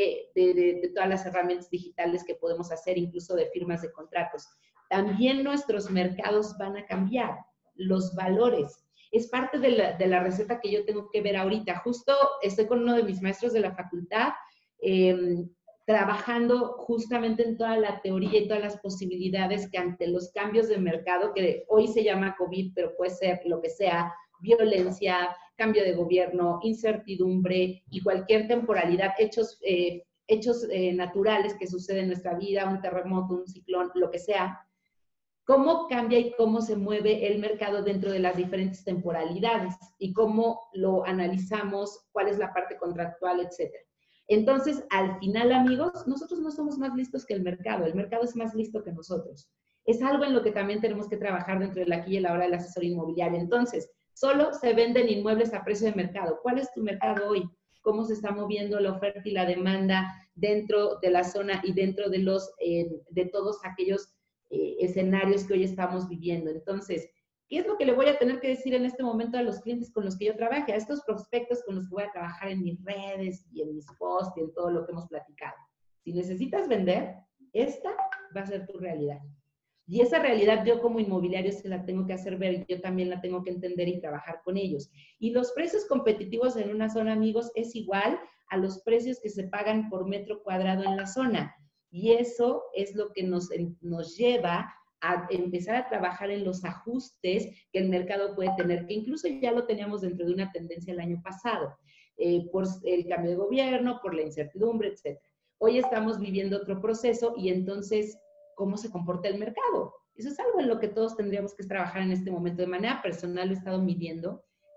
de todas las herramientas digitales que podemos hacer, incluso de firmas de contratos. También nuestros mercados van a cambiar, los valores. Es parte de la receta que yo tengo que ver ahorita. Justo estoy con uno de mis maestros de la facultad, trabajando justamente en toda la teoría y todas las posibilidades que ante los cambios de mercado, que hoy se llama COVID, pero puede ser lo que sea, violencia, cambio de gobierno, incertidumbre y cualquier temporalidad, hechos naturales que suceden en nuestra vida, un terremoto, un ciclón, lo que sea, cómo cambia y cómo se mueve el mercado dentro de las diferentes temporalidades y cómo lo analizamos, cuál es la parte contractual, etcétera. Entonces, al final, amigos, nosotros no somos más listos que el mercado es más listo que nosotros. Es algo en lo que también tenemos que trabajar dentro del aquí y el ahora del asesor inmobiliario. Entonces, solo se venden inmuebles a precio de mercado. ¿Cuál es tu mercado hoy? ¿Cómo se está moviendo la oferta y la demanda dentro de la zona y dentro de todos aquellos escenarios que hoy estamos viviendo? Entonces, ¿qué es lo que le voy a tener que decir en este momento a los clientes con los que yo trabaje, a estos prospectos con los que voy a trabajar en mis redes y en mis posts y en todo lo que hemos platicado? Si necesitas vender, esta va a ser tu realidad. Y esa realidad yo como inmobiliario se la tengo que hacer ver, yo también la tengo que entender y trabajar con ellos. Y los precios competitivos en una zona, amigos, es igual a los precios que se pagan por metro cuadrado en la zona. Y eso es lo que nos lleva a empezar a trabajar en los ajustes que el mercado puede tener, que incluso ya lo teníamos dentro de una tendencia el año pasado, por el cambio de gobierno, por la incertidumbre, etc. Hoy estamos viviendo otro proceso y entonces, ¿cómo se comporta el mercado? Eso es algo en lo que todos tendríamos que trabajar en este momento. De manera personal, lo he estado midiendo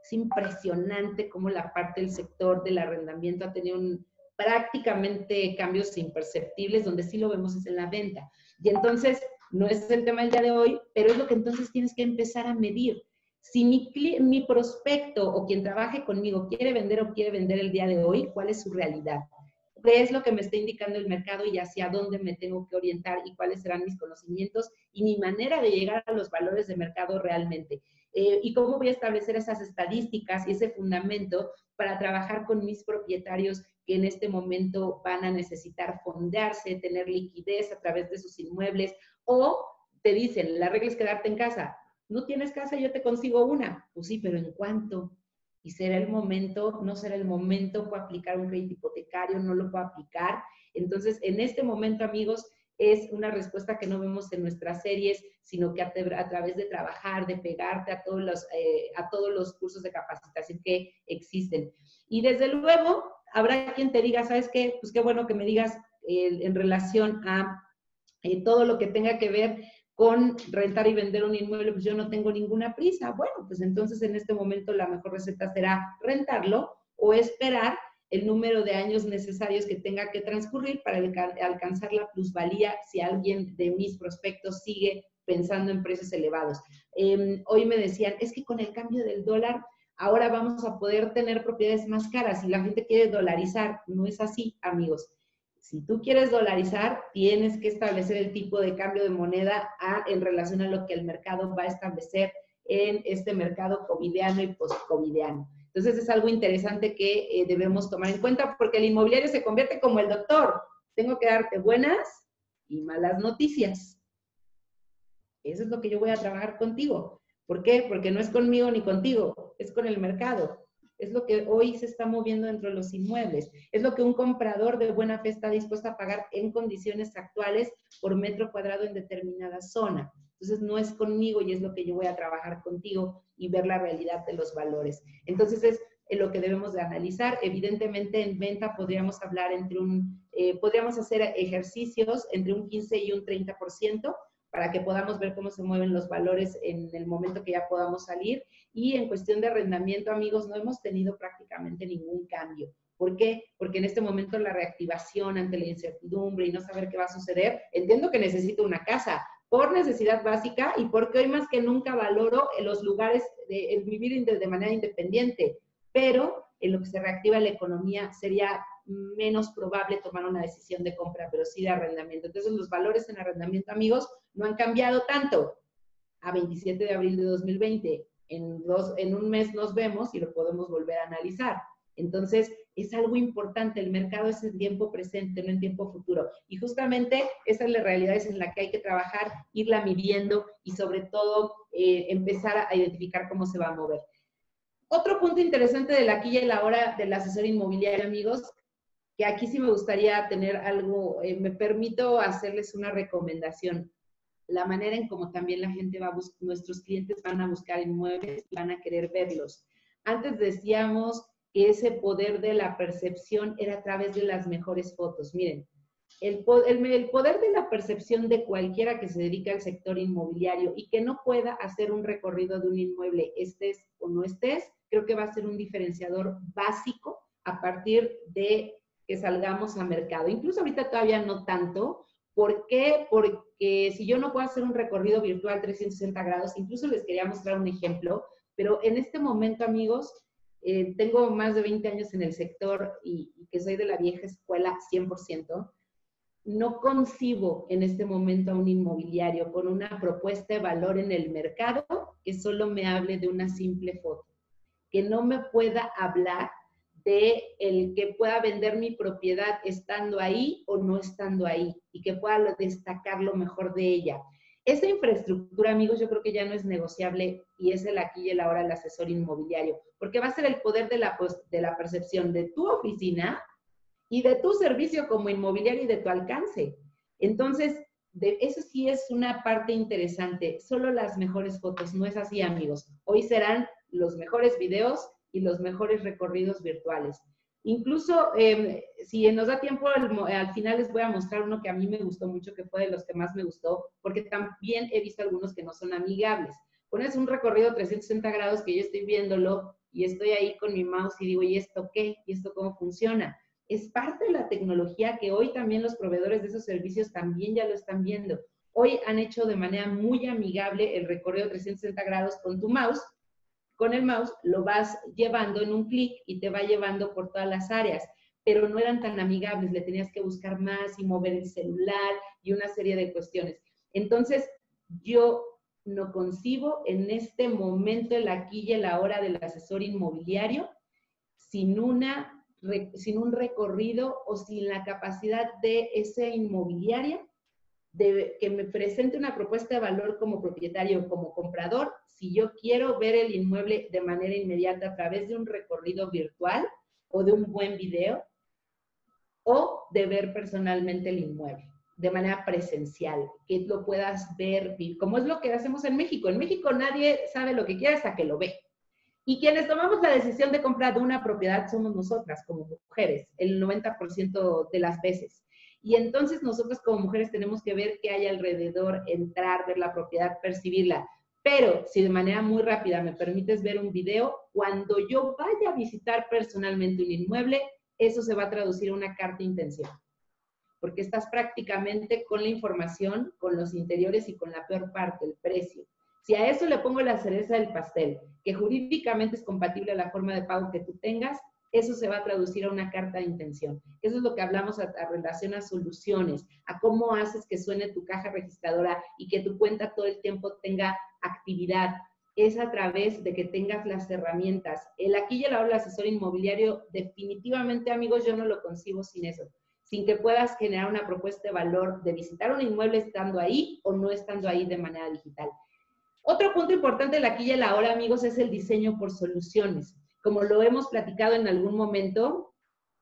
Es impresionante cómo la parte del sector del arrendamiento ha tenido prácticamente cambios imperceptibles, donde sí lo vemos es en la venta. Y entonces, no es el tema del día de hoy, pero es lo que entonces tienes que empezar a medir. Si mi prospecto o quien trabaje conmigo quiere vender o quiere vender el día de hoy, ¿cuál es su realidad? ¿Qué es lo que me está indicando el mercado y hacia dónde me tengo que orientar y cuáles serán mis conocimientos y mi manera de llegar a los valores de mercado realmente? Y cómo voy a establecer esas estadísticas y ese fundamento para trabajar con mis propietarios que en este momento van a necesitar fondearse, tener liquidez a través de sus inmuebles, o te dicen, la regla es quedarte en casa. No tienes casa, yo te consigo una. Pues sí, pero ¿en cuánto? Y será el momento, no será el momento, puedo aplicar un crédito hipotecario, no lo puedo aplicar. Entonces, en este momento, amigos, es una respuesta que no vemos en nuestras series, sino que a través de trabajar, de pegarte a todos los cursos de capacitación que existen. Y desde luego, habrá quien te diga, ¿sabes qué? Pues qué bueno que me digas en relación a todo lo que tenga que ver con rentar y vender un inmueble, pues yo no tengo ninguna prisa. Bueno, pues entonces en este momento la mejor receta será rentarlo o esperar el número de años necesarios que tenga que transcurrir para alcanzar la plusvalía si alguien de mis prospectos sigue pensando en precios elevados. Hoy me decían, es que con el cambio del dólar ahora vamos a poder tener propiedades más caras y la gente quiere dolarizar. No es así, amigos. Si tú quieres dolarizar, tienes que establecer el tipo de cambio de moneda en relación a lo que el mercado va a establecer en este mercado covidiano y post-covidiano. Entonces es algo interesante que debemos tomar en cuenta porque el inmobiliario se convierte como el doctor. Tengo que darte buenas y malas noticias. Eso es lo que yo voy a trabajar contigo. ¿Por qué? Porque no es conmigo ni contigo, es con el mercado. Es lo que hoy se está moviendo dentro de los inmuebles. Es lo que un comprador de buena fe está dispuesto a pagar en condiciones actuales por metro cuadrado en determinada zona. Entonces, no es conmigo y es lo que yo voy a trabajar contigo y ver la realidad de los valores. Entonces, es lo que debemos de analizar. Evidentemente, en venta podríamos hablar podríamos hacer ejercicios entre un 15 y un 30%, para que podamos ver cómo se mueven los valores en el momento que ya podamos salir. Y en cuestión de arrendamiento, amigos, no hemos tenido prácticamente ningún cambio. ¿Por qué? Porque en este momento la reactivación ante la incertidumbre y no saber qué va a suceder, entiendo que necesito una casa por necesidad básica y porque hoy más que nunca valoro los lugares, el vivir de manera independiente, pero en lo que se reactiva la economía sería menos probable tomar una decisión de compra, pero sí de arrendamiento. Entonces, los valores en arrendamiento, amigos, no han cambiado tanto. A 27 de abril de 2020, en un mes nos vemos y lo podemos volver a analizar. Entonces, es algo importante. El mercado es en tiempo presente, no en tiempo futuro. Y justamente esa es la realidad en la que hay que trabajar, irla midiendo y sobre todo empezar a identificar cómo se va a mover. Otro punto interesante de la aquí y el ahora del asesor inmobiliario, amigos, que aquí sí me gustaría tener algo, me permito hacerles una recomendación. La manera en cómo también la gente va a buscar, nuestros clientes van a buscar inmuebles y van a querer verlos. Antes decíamos que ese poder de la percepción era a través de las mejores fotos. Miren, el poder de la percepción de cualquiera que se dedica al sector inmobiliario y que no pueda hacer un recorrido de un inmueble, estés o no estés, creo que va a ser un diferenciador básico a partir de que salgamos a mercado. Incluso ahorita todavía no tanto. ¿Por qué? Porque si yo no puedo hacer un recorrido virtual 360 grados, incluso les quería mostrar un ejemplo, pero en este momento, amigos, tengo más de 20 años en el sector y que soy de la vieja escuela 100%, no concibo en este momento a un inmobiliario con una propuesta de valor en el mercado que solo me hable de una simple foto, que no me pueda hablar de el que pueda vender mi propiedad estando ahí o no estando ahí y que pueda destacar lo mejor de ella. Esa infraestructura, amigos, yo creo que ya no es negociable y es el aquí y el ahora del asesor inmobiliario, porque va a ser el poder de la percepción de tu oficina y de tu servicio como inmobiliario y de tu alcance. Entonces, eso sí es una parte interesante. Solo las mejores fotos, no es así, amigos. Hoy serán los mejores videos y los mejores recorridos virtuales. Incluso, si nos da tiempo, al final les voy a mostrar uno que a mí me gustó mucho, que fue de los que más me gustó, porque también he visto algunos que no son amigables. Pones un recorrido 360 grados que yo estoy viéndolo y estoy ahí con mi mouse y digo, ¿y esto qué? ¿Y esto cómo funciona? Es parte de la tecnología que hoy también los proveedores de esos servicios también ya lo están viendo. Hoy han hecho de manera muy amigable el recorrido 360 grados con tu mouse. Con el mouse lo vas llevando en un clic y te va llevando por todas las áreas, pero no eran tan amigables, le tenías que buscar más y mover el celular y una serie de cuestiones. Entonces, yo no concibo en este momento el aquí y el ahora del asesor inmobiliario sin un recorrido o sin la capacidad de esa inmobiliaria de que me presente una propuesta de valor como propietario o como comprador, si yo quiero ver el inmueble de manera inmediata a través de un recorrido virtual o de un buen video, o de ver personalmente el inmueble de manera presencial, que lo puedas ver, como es lo que hacemos en México. En México nadie sabe lo que quiere hasta que lo ve. Y quienes tomamos la decisión de comprar de una propiedad somos nosotras como mujeres, el 90% de las veces. Y entonces nosotros como mujeres tenemos que ver qué hay alrededor, entrar, ver la propiedad, percibirla. Pero si de manera muy rápida me permites ver un video, cuando yo vaya a visitar personalmente un inmueble, eso se va a traducir a una carta de intención. Porque estás prácticamente con la información, con los interiores y con la peor parte, el precio. Si a eso le pongo la cereza del pastel, que jurídicamente es compatible a la forma de pago que tú tengas, eso se va a traducir a una carta de intención. Eso es lo que hablamos a relación a soluciones, a cómo haces que suene tu caja registradora y que tu cuenta todo el tiempo tenga actividad. Es a través de que tengas las herramientas. El aquí y el ahora del asesor inmobiliario, definitivamente, amigos, yo no lo concibo sin eso. Sin que puedas generar una propuesta de valor de visitar un inmueble estando ahí o no estando ahí de manera digital. Otro punto importante del aquí y el ahora, amigos, es el diseño por soluciones. Como lo hemos platicado en algún momento,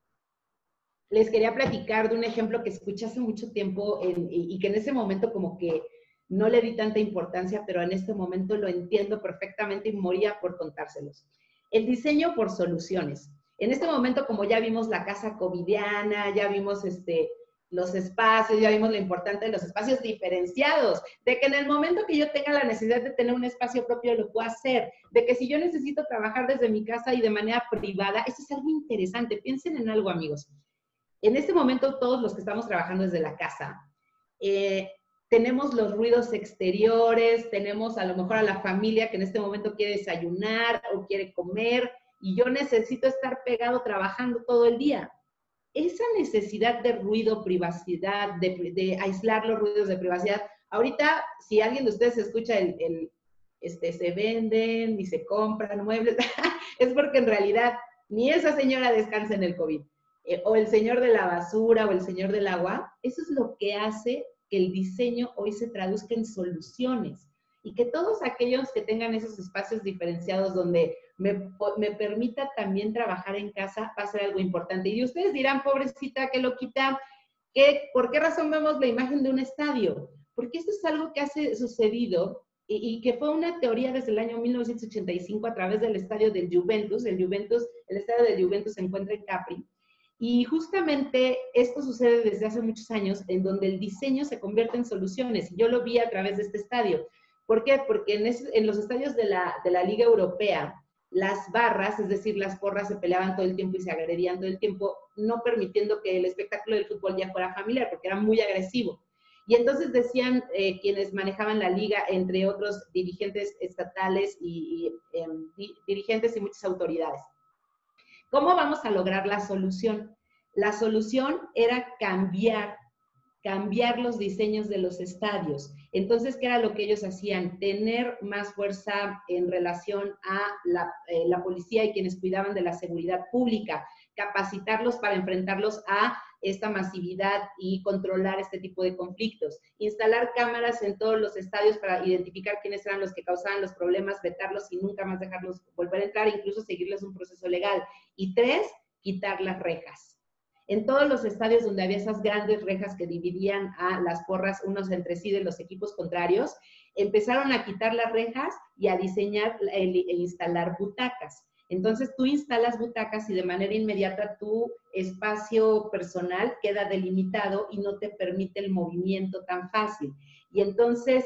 les quería platicar de un ejemplo que escuché hace mucho tiempo y que en ese momento como que no le di tanta importancia, pero en este momento lo entiendo perfectamente y moría por contárselos. El diseño por soluciones. En este momento, como ya vimos la casa covidiana, ya vimos los espacios, ya vimos lo importante de los espacios diferenciados, de que en el momento que yo tenga la necesidad de tener un espacio propio lo puedo hacer, de que si yo necesito trabajar desde mi casa y de manera privada, eso es algo interesante. Piensen en algo, amigos. En este momento, todos los que estamos trabajando desde la casa, tenemos los ruidos exteriores, tenemos a lo mejor a la familia que en este momento quiere desayunar o quiere comer, y yo necesito estar pegado trabajando todo el día. Esa necesidad de ruido, privacidad, de aislar los ruidos de privacidad. Ahorita, si alguien de ustedes escucha se venden y se compran muebles, es porque en realidad ni esa señora descansa en el COVID. O el señor de la basura o el señor del agua. Eso es lo que hace que el diseño hoy se traduzca en soluciones. Y que todos aquellos que tengan esos espacios diferenciados donde me permita también trabajar en casa, va a ser algo importante. Y ustedes dirán, pobrecita, que lo quita, ¿por qué razón vemos la imagen de un estadio? Porque esto es algo que ha sucedido y que fue una teoría desde el año 1985 a través del estadio del Juventus. El estadio del Juventus se encuentra en Capri. Y justamente esto sucede desde hace muchos años, en donde el diseño se convierte en soluciones. Yo lo vi a través de este estadio. ¿Por qué? Porque en los estadios de la Liga Europea, las barras, es decir, las porras, se peleaban todo el tiempo y se agredían todo el tiempo, no permitiendo que el espectáculo del fútbol ya fuera familiar, porque era muy agresivo. Y entonces decían quienes manejaban la liga, entre otros dirigentes estatales y dirigentes y muchas autoridades. ¿Cómo vamos a lograr la solución? La solución era cambiar los diseños de los estadios. Entonces, ¿qué era lo que ellos hacían? Tener más fuerza en relación a la policía y quienes cuidaban de la seguridad pública, capacitarlos para enfrentarlos a esta masividad y controlar este tipo de conflictos, instalar cámaras en todos los estadios para identificar quiénes eran los que causaban los problemas, vetarlos y nunca más dejarlos volver a entrar, incluso seguirles un proceso legal. Y 3, quitar las rejas. En todos los estadios donde había esas grandes rejas que dividían a las porras unos entre sí de los equipos contrarios, empezaron a quitar las rejas y a diseñar e instalar butacas. Entonces tú instalas butacas y de manera inmediata tu espacio personal queda delimitado y no te permite el movimiento tan fácil. Y entonces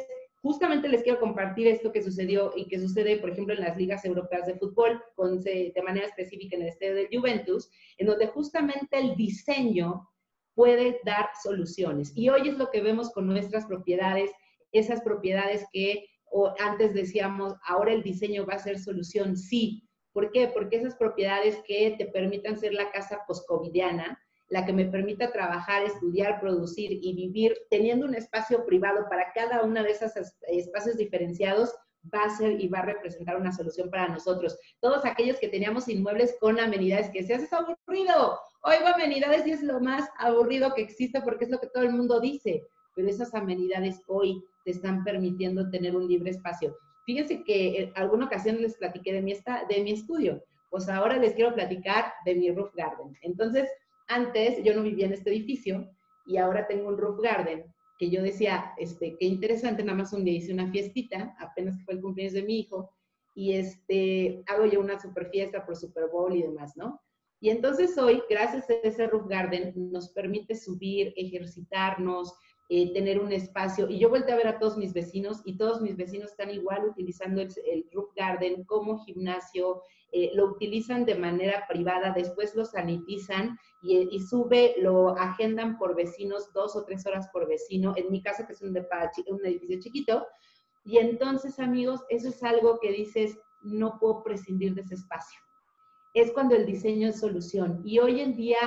justamente les quiero compartir esto que sucedió y que sucede, por ejemplo, en las ligas europeas de fútbol, de manera específica en el estadio del Juventus, en donde justamente el diseño puede dar soluciones. Y hoy es lo que vemos con nuestras propiedades, esas propiedades que antes decíamos, ahora el diseño va a ser solución, sí. ¿Por qué? Porque esas propiedades que te permitan ser la casa post-covidiana, la que me permita trabajar, estudiar, producir y vivir teniendo un espacio privado para cada una de esos espacios diferenciados, va a ser y va a representar una solución para nosotros. Todos aquellos que teníamos inmuebles con amenidades que decías, es aburrido, oigo amenidades y es lo más aburrido que existe porque es lo que todo el mundo dice, pero esas amenidades hoy te están permitiendo tener un libre espacio. Fíjense que en alguna ocasión les platiqué de mi estudio, pues ahora les quiero platicar de mi roof garden. Entonces, antes yo no vivía en este edificio y ahora tengo un roof garden que yo decía, qué interesante, nada más un día hice una fiestita, apenas que fue el cumpleaños de mi hijo, y hago yo una super fiesta por Super Bowl y demás, ¿no? Y entonces hoy, gracias a ese roof garden, nos permite subir, ejercitarnos, tener un espacio. Y yo volteé a ver a todos mis vecinos y todos mis vecinos están igual utilizando el roof garden como gimnasio, lo utilizan de manera privada, después lo sanitizan y lo agendan por vecinos, 2 o 3 horas por vecino. En mi casa, que es un edificio chiquito. Y entonces, amigos, eso es algo que dices, no puedo prescindir de ese espacio. Es cuando el diseño es solución. Y hoy en día,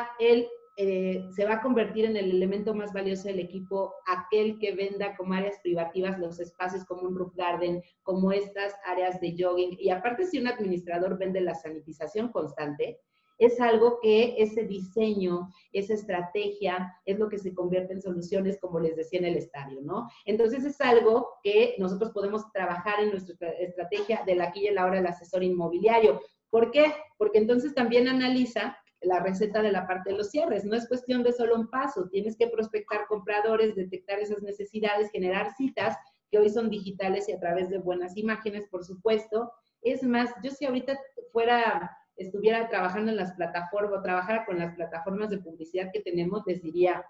se va a convertir en el elemento más valioso del equipo, aquel que venda como áreas privativas los espacios como un roof garden, como estas áreas de jogging. Y aparte, si un administrador vende la sanitización constante, es algo que ese diseño, esa estrategia, es lo que se convierte en soluciones, como les decía en el estadio, ¿no? Entonces es algo que nosotros podemos trabajar en nuestra estrategia del aquí y el ahora del asesor inmobiliario. ¿Por qué? Porque entonces también analiza la receta de la parte de los cierres. No es cuestión de solo un paso, tienes que prospectar compradores, detectar esas necesidades, generar citas que hoy son digitales y a través de buenas imágenes, por supuesto. Es más, yo si ahorita estuviera trabajando en las plataformas o trabajara con las plataformas de publicidad que tenemos, les diría,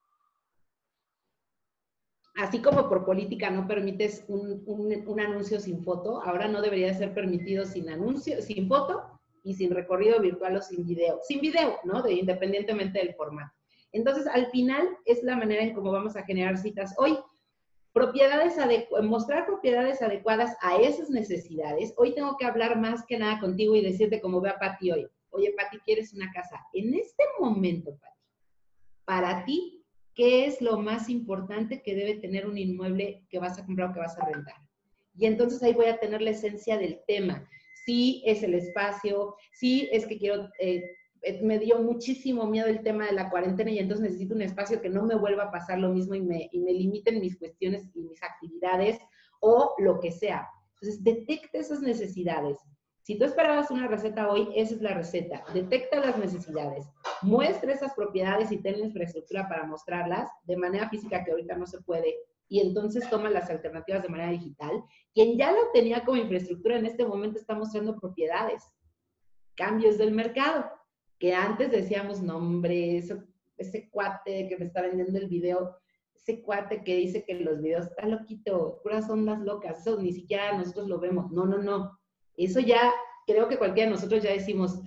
así como por política no permites un anuncio sin foto, ahora no debería ser permitido sin anuncio, sin foto y sin recorrido virtual o sin video. Sin video, ¿no? Independientemente del formato. Entonces, al final, es la manera en cómo vamos a generar citas hoy. Mostrar propiedades adecuadas a esas necesidades. Hoy tengo que hablar más que nada contigo y decirte como ve a Pati hoy. Oye, Pati, ¿quieres una casa? En este momento, Pati, para ti, ¿qué es lo más importante que debe tener un inmueble que vas a comprar o que vas a rentar? Y entonces ahí voy a tener la esencia del tema. Sí es el espacio, sí es que quiero... me dio muchísimo miedo el tema de la cuarentena y entonces necesito un espacio que no me vuelva a pasar lo mismo y me limiten mis cuestiones y mis actividades o lo que sea. Entonces, detecta esas necesidades. Si tú esperabas una receta hoy, esa es la receta. Detecta las necesidades, muestra esas propiedades y ten la infraestructura para mostrarlas de manera física, que ahorita no se puede, y entonces toma las alternativas de manera digital. Quien ya lo tenía como infraestructura en este momento está mostrando propiedades, cambios del mercado, que antes decíamos, no hombre, ese cuate que me está vendiendo el video, ese cuate que dice que los videos está loquito, puras ondas locas, eso ni siquiera nosotros lo vemos. No, no, no. Eso ya, creo que cualquiera de nosotros ya decimos,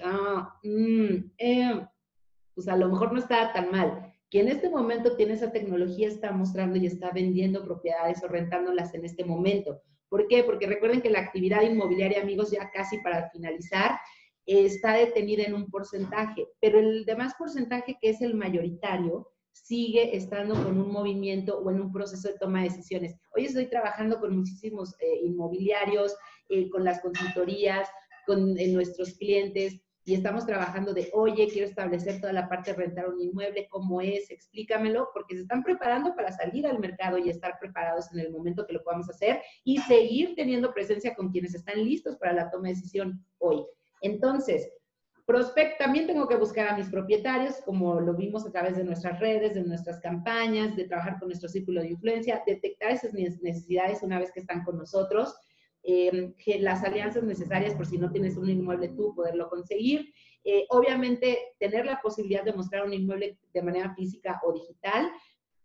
pues a lo mejor no está tan mal. Que en este momento tiene esa tecnología, está mostrando y está vendiendo propiedades o rentándolas en este momento. ¿Por qué? Porque recuerden que la actividad inmobiliaria, amigos, ya casi para finalizar, está detenida en un porcentaje, pero el demás porcentaje, que es el mayoritario, sigue estando con un movimiento o en un proceso de toma de decisiones. Hoy estoy trabajando con muchísimos inmobiliarios, con las consultorías, con nuestros clientes, y estamos trabajando de, oye, quiero establecer toda la parte de rentar un inmueble, ¿cómo es? Explícamelo, porque se están preparando para salir al mercado y estar preparados en el momento que lo podamos hacer y seguir teniendo presencia con quienes están listos para la toma de decisión hoy. Entonces, también tengo que buscar a mis propietarios, como lo vimos a través de nuestras redes, de nuestras campañas, de trabajar con nuestro círculo de influencia, detectar esas necesidades una vez que están con nosotros, las alianzas necesarias por si no tienes un inmueble tú, poderlo conseguir. Obviamente, tener la posibilidad de mostrar un inmueble de manera física o digital,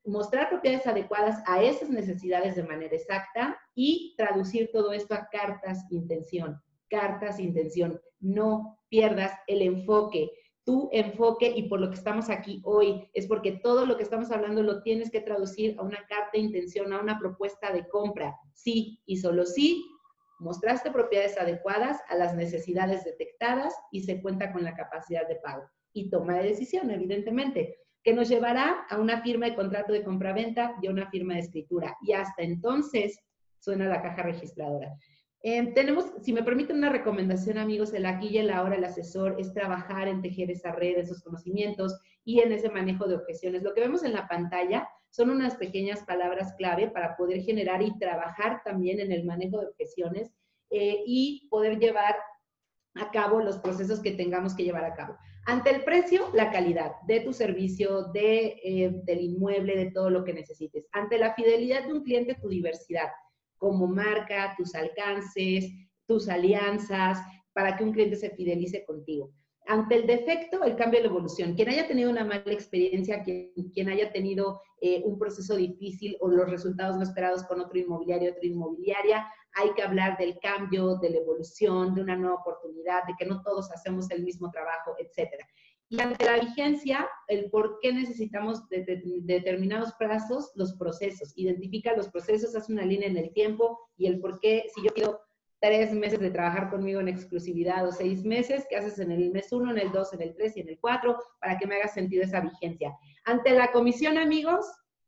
mostrar propiedades adecuadas a esas necesidades de manera exacta y traducir todo esto a cartas intención. Cartas intención. No pierdas el enfoque. Tu enfoque, y por lo que estamos aquí hoy, es porque todo lo que estamos hablando lo tienes que traducir a una carta de intención, a una propuesta de compra. Sí y solo sí, mostraste propiedades adecuadas a las necesidades detectadas y se cuenta con la capacidad de pago. Y toma de decisión, evidentemente, que nos llevará a una firma de contrato de compraventa y a una firma de escritura. Y hasta entonces suena la caja registradora. Tenemos, si me permiten una recomendación, amigos, el aquí y el ahora, el asesor, es trabajar en tejer esa red, esos conocimientos y en ese manejo de objeciones. Lo que vemos en la pantalla son unas pequeñas palabras clave para poder generar y trabajar también en el manejo de objeciones y poder llevar a cabo los procesos que tengamos que llevar a cabo. Ante el precio, la calidad de tu servicio, del inmueble, de todo lo que necesites. Ante la fidelidad de un cliente, tu diversidad como marca, tus alcances, tus alianzas, para que un cliente se fidelice contigo. Ante el defecto, el cambio de la evolución. Quien haya tenido una mala experiencia, quien haya tenido un proceso difícil o los resultados no esperados con otro inmobiliario, otra inmobiliaria, hay que hablar del cambio, de la evolución, de una nueva oportunidad, de que no todos hacemos el mismo trabajo, etc. Y ante la vigencia, el por qué necesitamos de determinados plazos, los procesos. Identifica los procesos, haz una línea en el tiempo y el por qué, si yo pido 3 meses de trabajar conmigo en exclusividad o 6 meses, ¿qué haces en el mes 1, en el 2, en el 3 y en el 4 para que me haga sentido esa vigencia? Ante la comisión, amigos,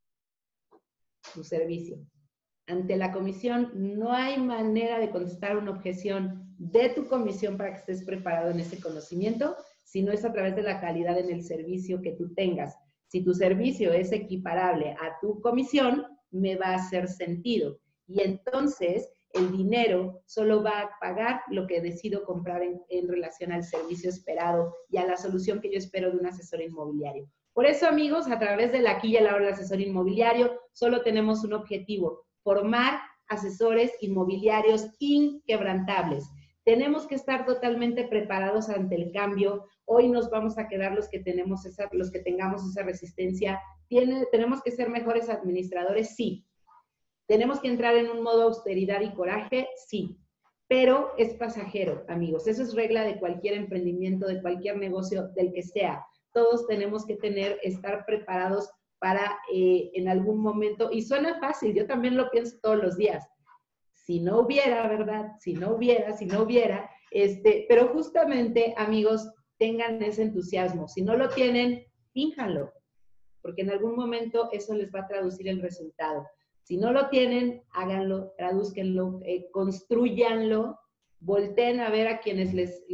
tu servicio. Ante la comisión, no hay manera de contestar una objeción de tu comisión para que estés preparado en ese conocimiento, sino es a través de la calidad en el servicio que tú tengas. Si tu servicio es equiparable a tu comisión, me va a hacer sentido. Y entonces, el dinero solo va a pagar lo que decido comprar en relación al servicio esperado y a la solución que yo espero de un asesor inmobiliario. Por eso, amigos, a través de la aquí y el ahora del asesor inmobiliario, solo tenemos un objetivo: formar asesores inmobiliarios inquebrantables. Tenemos que estar totalmente preparados ante el cambio. Hoy nos vamos a quedar los que tengamos esa resistencia. ¿Tenemos que ser mejores administradores? Sí. ¿Tenemos que entrar en un modo austeridad y coraje? Sí. Pero es pasajero, amigos. Eso es regla de cualquier emprendimiento, de cualquier negocio, del que sea. Todos tenemos que estar preparados para en algún momento, y suena fácil, yo también lo pienso todos los días, si no hubiera, ¿verdad? Si no hubiera, pero justamente, amigos, tengan ese entusiasmo. Si no lo tienen, fínjanlo, porque en algún momento eso les va a traducir el resultado. Si no lo tienen, háganlo, tradúzcanlo, construyanlo, volteen a ver a quienes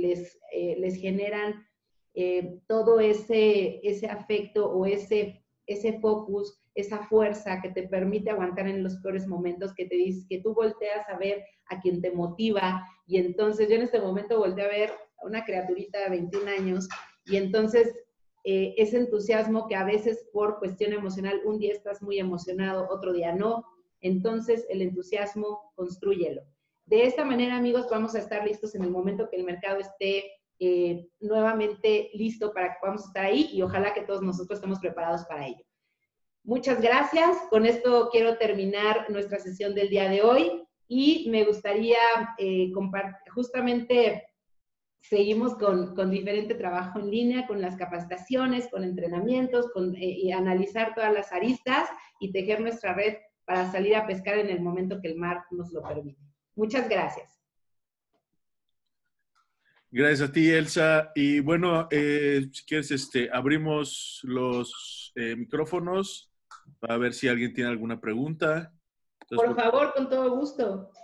les generan todo ese afecto o ese focus, esa fuerza que te permite aguantar en los peores momentos, que te dice, que tú volteas a ver a quien te motiva. Y entonces yo en este momento volteé a ver a una criaturita de 21 años y entonces ese entusiasmo que a veces por cuestión emocional, un día estás muy emocionado, otro día no, entonces el entusiasmo, constrúyelo. De esta manera, amigos, vamos a estar listos en el momento que el mercado esté nuevamente listo para que podamos estar ahí y ojalá que todos nosotros estemos preparados para ello. Muchas gracias. Con esto quiero terminar nuestra sesión del día de hoy y me gustaría compartir, justamente seguimos con diferente trabajo en línea, con las capacitaciones, con entrenamientos, y analizar todas las aristas y tejer nuestra red para salir a pescar en el momento que el mar nos lo permite. Muchas gracias. Gracias a ti, Elsa. Y bueno, si quieres, abrimos los micrófonos para ver si alguien tiene alguna pregunta. Entonces, por favor, con todo gusto.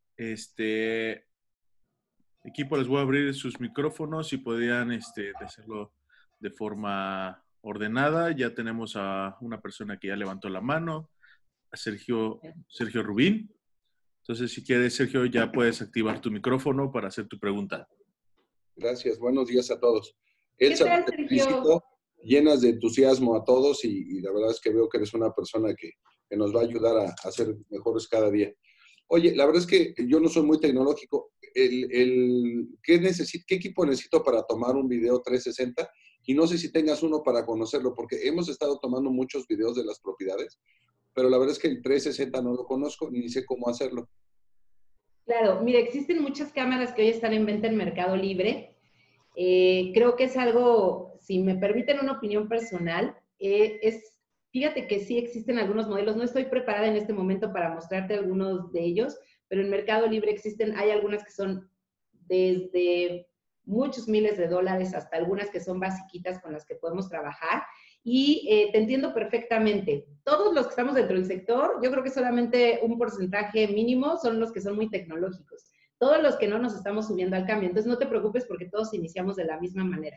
Equipo, les voy a abrir sus micrófonos y podrían hacerlo de forma ordenada. Ya tenemos a una persona que ya levantó la mano, a Sergio Rubín. Entonces, si quieres, Sergio, ya puedes activar tu micrófono para hacer tu pregunta. Gracias, buenos días a todos. Elsa, te felicito, llenas de entusiasmo a todos y la verdad es que veo que eres una persona que nos va a ayudar a ser mejores cada día. Oye, la verdad es que yo no soy muy tecnológico. ¿Qué equipo necesito para tomar un video 360? y no sé si tengas uno para conocerlo, porque hemos estado tomando muchos videos de las propiedades, pero la verdad es que el 360 no lo conozco ni sé cómo hacerlo. Claro, mira, existen muchas cámaras que hoy están en venta en Mercado Libre. Creo que es algo, si me permiten una opinión personal, fíjate que sí existen algunos modelos. No estoy preparada en este momento para mostrarte algunos de ellos, pero en Mercado Libre hay algunas que son desde muchos miles de dólares hasta algunas que son basiquitas con las que podemos trabajar. Y te entiendo perfectamente. Todos los que estamos dentro del sector, yo creo que solamente un porcentaje mínimo son los que son muy tecnológicos. Todos los que no nos estamos subiendo al cambio. Entonces, no te preocupes porque todos iniciamos de la misma manera.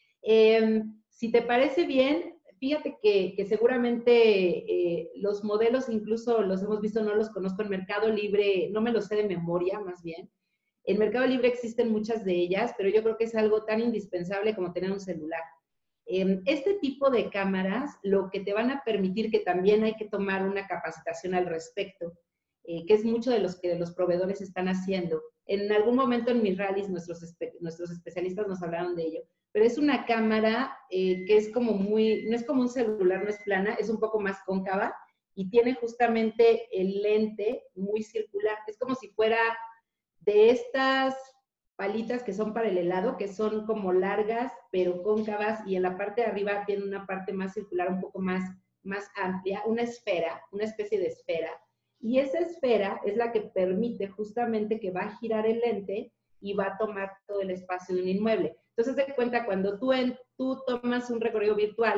Si te parece bien, fíjate que seguramente los modelos incluso los hemos visto, no los conozco en Mercado Libre, no me los sé de memoria más bien. En Mercado Libre existen muchas de ellas, pero yo creo que es algo tan indispensable como tener un celular. Este tipo de cámaras lo que te van a permitir, que también hay que tomar una capacitación al respecto, que es mucho de los que los proveedores están haciendo. En algún momento en mis rallies nuestros especialistas nos hablaron de ello, pero es una cámara que es como no es como un celular, no es plana, es un poco más cóncava y tiene justamente el lente muy circular. Es como si fuera de estas palitas que son para el helado, que son como largas, pero cóncavas, y en la parte de arriba tiene una parte más circular, un poco más amplia, una esfera, una especie de esfera. Y esa esfera es la que permite justamente que va a girar el lente y va a tomar todo el espacio de un inmueble. Entonces, te cuenta, cuando tú tomas un recorrido virtual,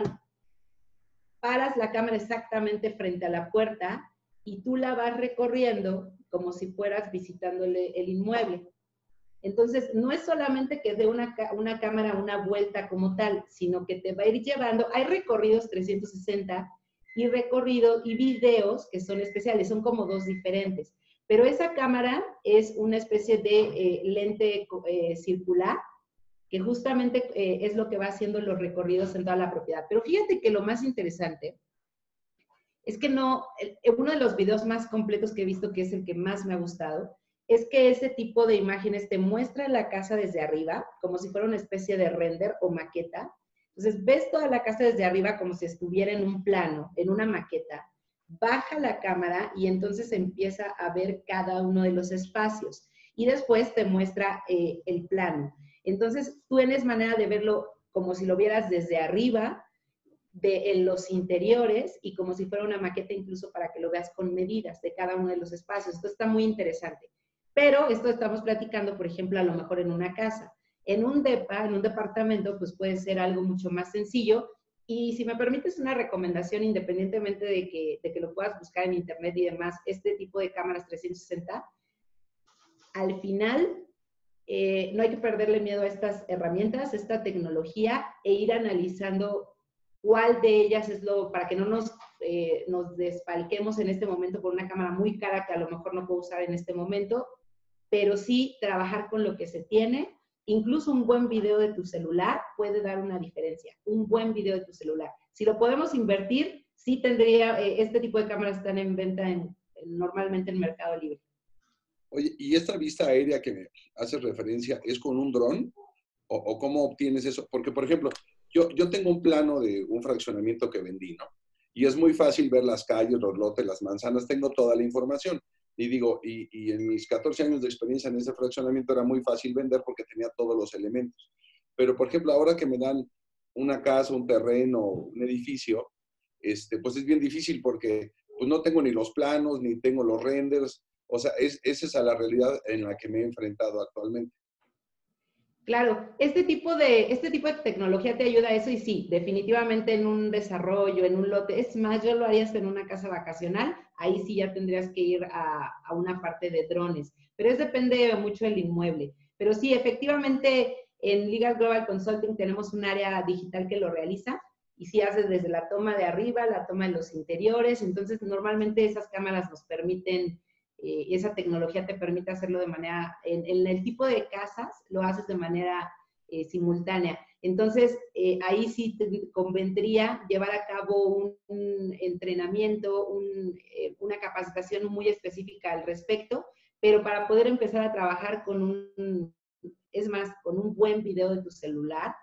paras la cámara exactamente frente a la puerta y tú la vas recorriendo como si fueras visitándole el inmueble. Entonces, no es solamente que dé una cámara una vuelta como tal, sino que te va a ir llevando. Hay recorridos 360 y recorridos y videos que son especiales, son como dos diferentes. Pero esa cámara es una especie de lente circular, que justamente es lo que va haciendo los recorridos en toda la propiedad. Pero fíjate que lo más interesante es que uno de los videos más completos que he visto, que es el que más me ha gustado, es que ese tipo de imágenes te muestra la casa desde arriba, como si fuera una especie de render o maqueta. Entonces, ves toda la casa desde arriba como si estuviera en un plano, en una maqueta. Baja la cámara y entonces empieza a ver cada uno de los espacios. Y después te muestra el plano. Entonces, tú tienes manera de verlo como si lo vieras desde arriba, en los interiores, y como si fuera una maqueta incluso para que lo veas con medidas de cada uno de los espacios. Esto está muy interesante. Pero esto estamos platicando, por ejemplo, a lo mejor en una casa. En un departamento, pues puede ser algo mucho más sencillo. Y si me permites una recomendación, independientemente de que lo puedas buscar en internet y demás, este tipo de cámaras 360, al final no hay que perderle miedo a estas herramientas, esta tecnología, e ir analizando cuál de ellas es para que no nos desfalquemos en este momento por una cámara muy cara que a lo mejor no puedo usar en este momento, pero sí trabajar con lo que se tiene. Incluso un buen video de tu celular puede dar una diferencia, un buen video de tu celular. Si lo podemos invertir, sí tendría, este tipo de cámaras están en venta normalmente en Mercado Libre. Oye, ¿y esta vista aérea que me haces referencia es con un dron? ¿O cómo obtienes eso? Porque, por ejemplo, yo tengo un plano de un fraccionamiento que vendí, ¿no? Y es muy fácil ver las calles, los lotes, las manzanas, tengo toda la información. Y digo, y en mis 14 años de experiencia en ese fraccionamiento era muy fácil vender porque tenía todos los elementos. Pero, por ejemplo, ahora que me dan una casa, un terreno, un edificio, pues es bien difícil porque pues no tengo ni los planos, ni tengo los renders. O sea, esa es la realidad en la que me he enfrentado actualmente. Claro, este tipo de tecnología te ayuda a eso y sí, definitivamente en un desarrollo, en un lote. Es más, yo lo haría hasta en una casa vacacional, ahí sí ya tendrías que ir a una parte de drones, pero depende mucho del inmueble. Pero sí, efectivamente, en Legal Global Consulting tenemos un área digital que lo realiza y sí haces desde la toma de arriba, la toma de los interiores. Entonces normalmente esas cámaras nos permiten, esa tecnología te permite hacerlo de manera, en el tipo de casas lo haces de manera simultánea. Entonces, ahí sí te convendría llevar a cabo un entrenamiento, una capacitación muy específica al respecto, pero para poder empezar a trabajar con un buen video de tu celular,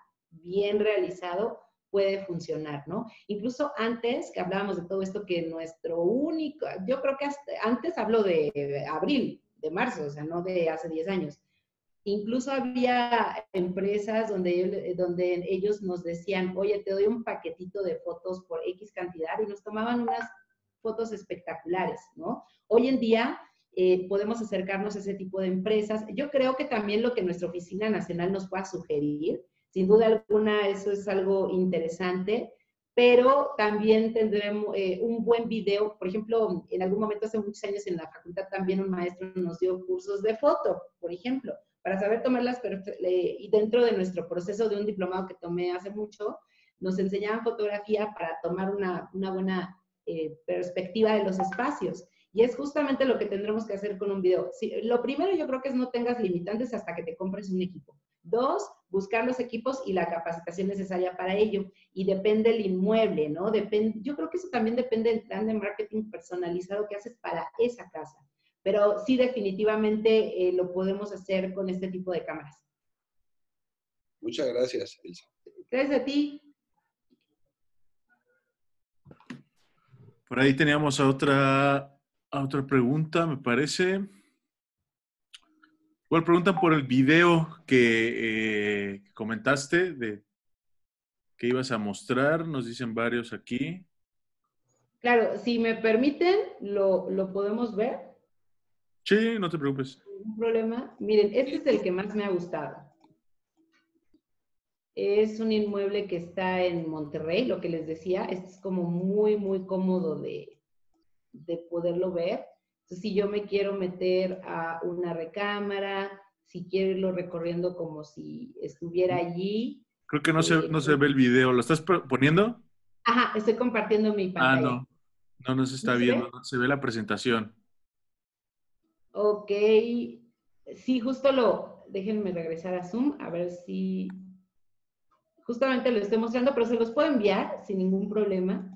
bien realizado, puede funcionar, ¿no? Incluso antes que hablábamos de todo esto, que nuestro único, yo creo que antes hablo de abril, de marzo, o sea, no de hace 10 años. Incluso había empresas donde ellos nos decían, oye, te doy un paquetito de fotos por X cantidad, y nos tomaban unas fotos espectaculares, ¿no? Hoy en día podemos acercarnos a ese tipo de empresas. Yo creo que también lo que nuestra Oficina Nacional nos pueda sugerir, sin duda alguna, eso es algo interesante, pero también tendremos un buen video. Por ejemplo, en algún momento hace muchos años en la facultad también un maestro nos dio cursos de foto, por ejemplo, para saber tomarlas, y dentro de nuestro proceso de un diplomado que tomé hace mucho, nos enseñaban fotografía para tomar una buena perspectiva de los espacios. Y es justamente lo que tendremos que hacer con un video. Sí, lo primero yo creo que es no tengas limitantes hasta que te compres un equipo. 2, buscar los equipos y la capacitación necesaria para ello. Y depende el inmueble, ¿no? Yo creo que eso también depende del plan de marketing personalizado que haces para esa casa. Pero sí, definitivamente lo podemos hacer con este tipo de cámaras. Muchas gracias, Elsa. Gracias a ti. Por ahí teníamos a otra pregunta, me parece. Igual preguntan por el video que comentaste, que ibas a mostrar. Nos dicen varios aquí. Claro, si me permiten, lo podemos ver. Sí, no te preocupes. Ningún problema. Miren, este es el que más me ha gustado. Es un inmueble que está en Monterrey, lo que les decía. Este es como muy, muy cómodo de poderlo ver. Entonces, si yo me quiero meter a una recámara, si quiero irlo recorriendo como si estuviera allí. Creo que no se ve el video. ¿Lo estás poniendo? Ajá, estoy compartiendo mi pantalla. No se está viendo. No se ve la presentación. Ok. Sí, déjenme regresar a Zoom, a ver si justamente lo estoy mostrando, pero se los puedo enviar sin ningún problema.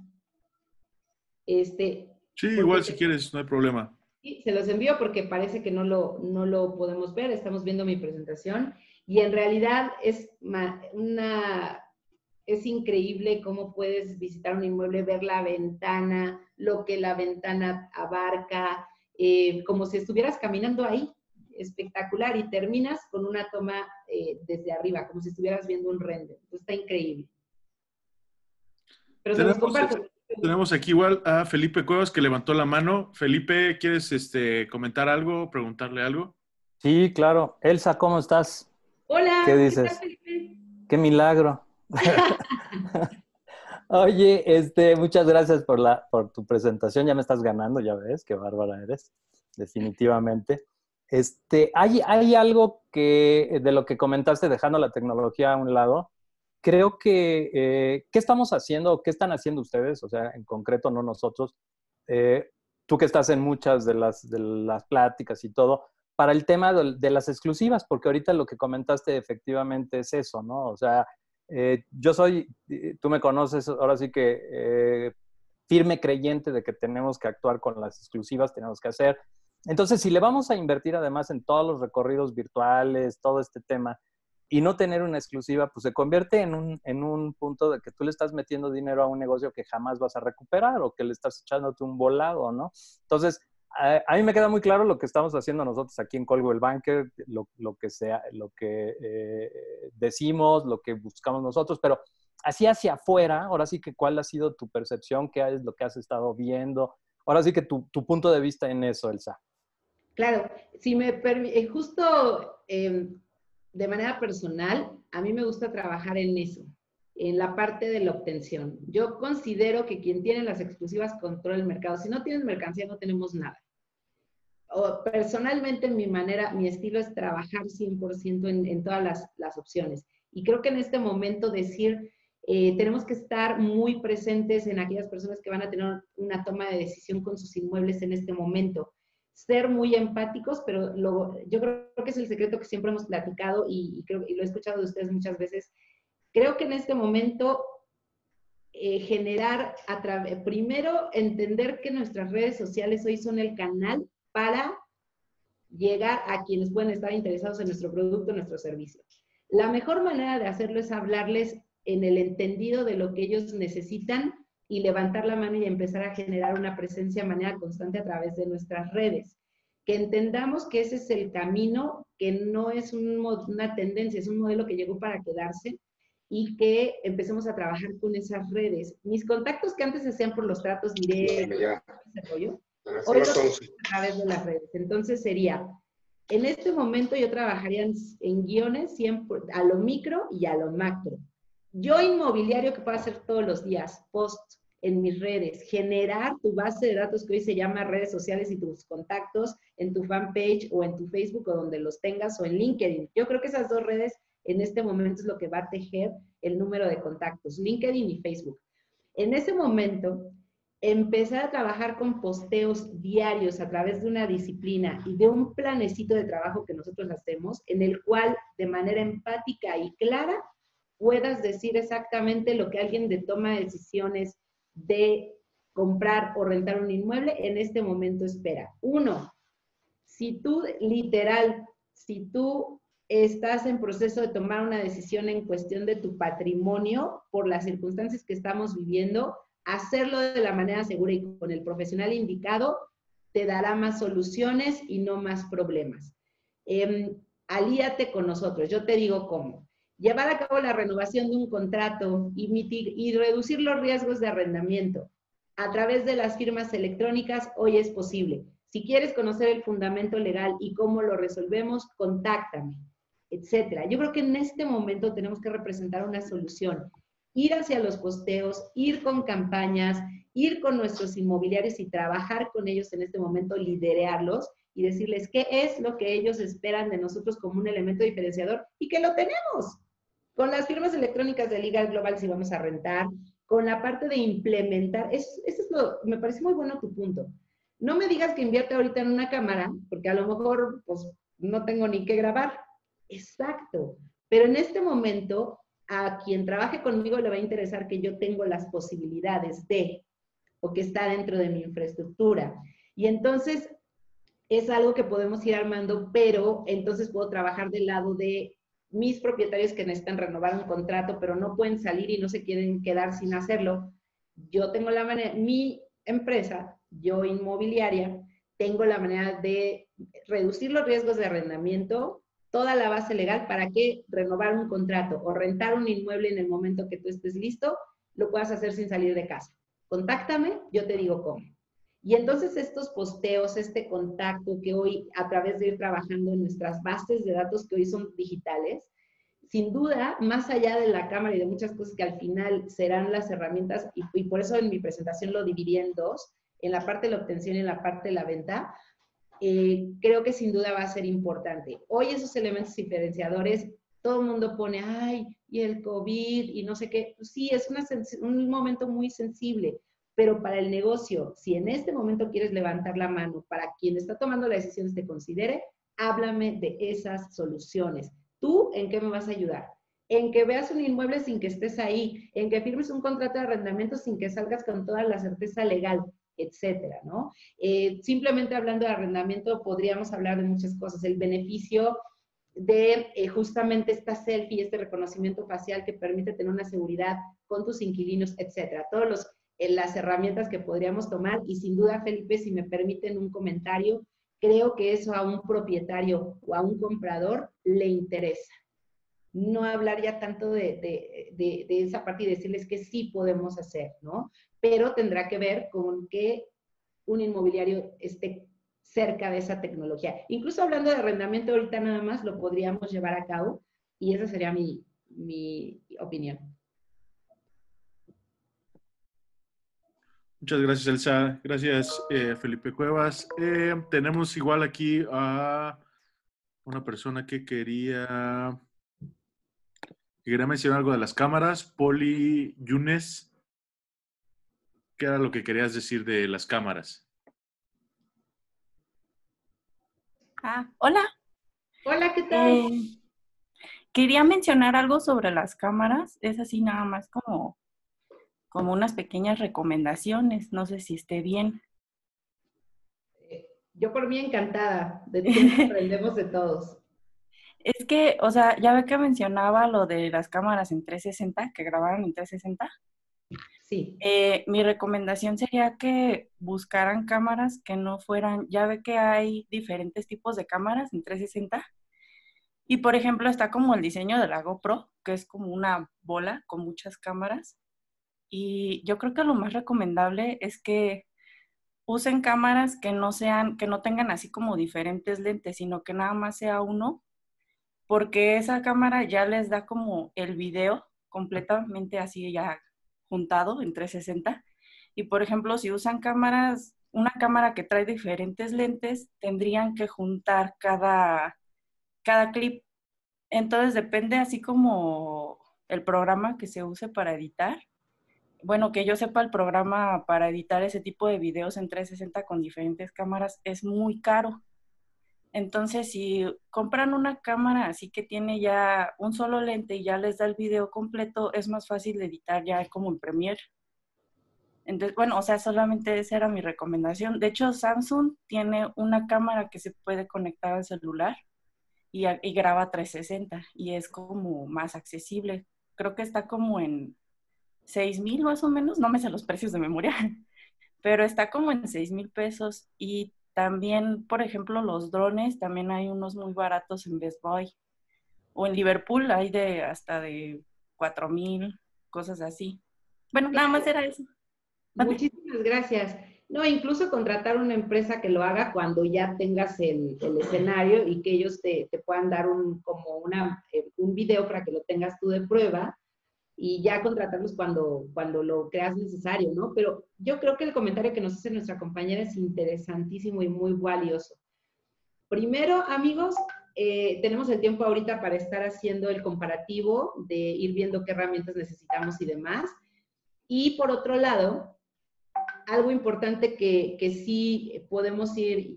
Sí, igual si quieres, no hay problema. Sí, se los envío porque parece que no lo podemos ver. Estamos viendo mi presentación y en realidad es increíble cómo puedes visitar un inmueble, ver la ventana, lo que la ventana abarca, como si estuvieras caminando ahí. Espectacular, y terminas con una toma desde arriba, como si estuvieras viendo un render. Entonces, está increíble. Pero se los comparto. Tenemos aquí igual a Felipe Cuevas, que levantó la mano. Felipe, ¿quieres comentar algo, preguntarle algo? Sí, claro. Elsa, ¿cómo estás? Hola. ¿Qué dices? ¿Qué tal, Felipe? ¡Qué milagro! Oye, muchas gracias por tu presentación. Ya me estás ganando, ya ves, qué bárbara eres, definitivamente. Hay algo de lo que comentaste, dejando la tecnología a un lado. Creo que, ¿qué estamos haciendo? ¿Qué están haciendo ustedes? O sea, en concreto, no nosotros. Tú que estás en muchas de las pláticas y todo, para el tema de las exclusivas, porque ahorita lo que comentaste efectivamente es eso, ¿no? O sea, tú me conoces, ahora sí que firme creyente de que tenemos que actuar con las exclusivas, tenemos que hacer. Entonces, si le vamos a invertir además en todos los recorridos virtuales, todo este tema, y no tener una exclusiva, pues se convierte en un punto de que tú le estás metiendo dinero a un negocio que jamás vas a recuperar o que le estás echándote un volado, ¿no? Entonces, a mí me queda muy claro lo que estamos haciendo nosotros aquí en Coldwell Banker, lo que decimos, lo que buscamos nosotros, pero así hacia afuera, ahora sí que ¿cuál ha sido tu percepción? ¿Qué es lo que has estado viendo? Ahora sí que tu punto de vista en eso, Elsa. Claro, si me permite, justo de manera personal, a mí me gusta trabajar en eso, en la parte de la obtención. Yo considero que quien tiene las exclusivas controla el mercado. Si no tienes mercancía, no tenemos nada. Personalmente, mi estilo es trabajar 100% en todas las opciones. Y creo que en este momento tenemos que estar muy presentes en aquellas personas que van a tener una toma de decisión con sus inmuebles en este momento. Ser muy empáticos, pero yo creo que es el secreto que siempre hemos platicado y lo he escuchado de ustedes muchas veces. Creo que en este momento primero entender que nuestras redes sociales hoy son el canal para llegar a quienes pueden estar interesados en nuestro producto, nuestro servicio. La mejor manera de hacerlo es hablarles en el entendido de lo que ellos necesitan y levantar la mano y empezar a generar una presencia de manera constante a través de nuestras redes. Que entendamos que ese es el camino, que no es una tendencia, es un modelo que llegó para quedarse y que empecemos a trabajar con esas redes. Mis contactos que antes se hacían por los tratos directos, ese rollo, hoy los hacemos a través de las redes. Entonces sería, en este momento yo trabajaría en guiones siempre, a lo micro y a lo macro. Yo inmobiliario que puedo hacer todos los días, posts en mis redes, generar tu base de datos que hoy se llama redes sociales y tus contactos en tu fanpage o en tu Facebook o donde los tengas o en LinkedIn. Yo creo que esas dos redes en este momento es lo que va a tejer el número de contactos, LinkedIn y Facebook. En ese momento, empezar a trabajar con posteos diarios a través de una disciplina y de un planecito de trabajo que nosotros hacemos, en el cual de manera empática y clara puedas decir exactamente lo que alguien de toma de decisiones de comprar o rentar un inmueble en este momento espera. 1, si tú estás en proceso de tomar una decisión en cuestión de tu patrimonio por las circunstancias que estamos viviendo, hacerlo de la manera segura y con el profesional indicado te dará más soluciones y no más problemas. Alíate con nosotros. Yo te digo cómo. Llevar a cabo la renovación de un contrato y reducir los riesgos de arrendamiento a través de las firmas electrónicas hoy es posible. Si quieres conocer el fundamento legal y cómo lo resolvemos, contáctame, etcétera. Yo creo que en este momento tenemos que representar una solución. Ir hacia los posteos, ir con campañas, ir con nuestros inmobiliarios y trabajar con ellos en este momento, liderarlos y decirles qué es lo que ellos esperan de nosotros como un elemento diferenciador y que lo tenemos. Con las firmas electrónicas de Legal Global si vamos a rentar, con la parte de implementar, me parece muy bueno tu punto. No me digas que invierte ahorita en una cámara, porque a lo mejor pues, no tengo ni qué grabar. Exacto. Pero en este momento, a quien trabaje conmigo le va a interesar que yo tengo las posibilidades de, o que está dentro de mi infraestructura. Y entonces, es algo que podemos ir armando, pero entonces puedo trabajar del lado de mis propietarios que necesitan renovar un contrato, pero no pueden salir y no se quieren quedar sin hacerlo. Yo tengo la manera, mi empresa, yo inmobiliaria, tengo la manera de reducir los riesgos de arrendamiento, toda la base legal para que renovar un contrato o rentar un inmueble en el momento que tú estés listo, lo puedas hacer sin salir de casa. Contáctame, yo te digo cómo. Y entonces estos posteos, este contacto que hoy, a través de ir trabajando en nuestras bases de datos que hoy son digitales, sin duda, más allá de la cámara y de muchas cosas que al final serán las herramientas, y por eso en mi presentación lo dividí en dos, en la parte de la obtención y en la parte de la venta, creo que sin duda va a ser importante. Hoy esos elementos diferenciadores, todo el mundo pone, ay, y el COVID, y no sé qué. Pues sí, es un momento muy sensible, pero para el negocio, si en este momento quieres levantar la mano para quien está tomando la decisión te considere, háblame de esas soluciones. ¿Tú en qué me vas a ayudar? En que veas un inmueble sin que estés ahí, en que firmes un contrato de arrendamiento sin que salgas con toda la certeza legal, etcétera, ¿no? Simplemente hablando de arrendamiento podríamos hablar de muchas cosas. El beneficio de justamente esta selfie, este reconocimiento facial que permite tener una seguridad con tus inquilinos, etcétera. Todos las herramientas que podríamos tomar y sin duda, Felipe, si me permiten un comentario, creo que eso a un propietario o a un comprador le interesa. No hablar ya tanto de esa parte y decirles que sí podemos hacer, ¿no? Pero tendrá que ver con que un inmobiliario esté cerca de esa tecnología. Incluso hablando de arrendamiento, ahorita nada más lo podríamos llevar a cabo y esa sería mi opinión. Muchas gracias, Elsa. Gracias, Felipe Cuevas. Tenemos igual aquí a una persona que quería mencionar algo de las cámaras. Poli Yunes. ¿Qué era lo que querías decir de las cámaras? Hola. Hola, ¿qué tal? Quería mencionar algo sobre las cámaras. Es así nada más como unas pequeñas recomendaciones. No sé si esté bien. Yo por mí encantada. De ti aprendemos de todos. Es que, o sea, ya ve que mencionaba lo de las cámaras en 360, que grabaron en 360. Sí. Mi recomendación sería que buscaran cámaras que no fueran, ya ve que hay diferentes tipos de cámaras en 360. Y por ejemplo está como el diseño de la GoPro, que es como una bola con muchas cámaras. Y yo creo que lo más recomendable es que usen cámaras que no sean, que no tengan así como diferentes lentes, sino que nada más sea uno, porque esa cámara ya les da como el video completamente así ya juntado en 360. Y por ejemplo, si usan cámaras, una cámara que trae diferentes lentes, tendrían que juntar cada clip. Entonces depende así como el programa que se use para editar. Bueno, que yo sepa, el programa para editar ese tipo de videos en 360 con diferentes cámaras es muy caro. Entonces, si compran una cámara así que tiene ya un solo lente y ya les da el video completo, es más fácil de editar ya como en Premiere. Entonces, bueno, o sea, solamente esa era mi recomendación. De hecho, Samsung tiene una cámara que se puede conectar al celular y graba 360 y es como más accesible. Creo que está como en 6,000 más o menos, no me sé los precios de memoria, pero está como en 6,000 pesos. Y también, por ejemplo, los drones, también hay unos muy baratos en Best Buy. O en Liverpool hay de hasta de 4,000, cosas así. Bueno, nada más era eso. Muchísimas gracias. No, incluso contratar una empresa que lo haga cuando ya tengas el escenario y que ellos te puedan dar un video para que lo tengas tú de prueba y ya contratarlos cuando lo creas necesario, ¿no? Pero yo creo que el comentario que nos hace nuestra compañera es interesantísimo y muy valioso. Primero, amigos, tenemos el tiempo ahorita para estar haciendo el comparativo de ir viendo qué herramientas necesitamos y demás. Y por otro lado, algo importante que sí podemos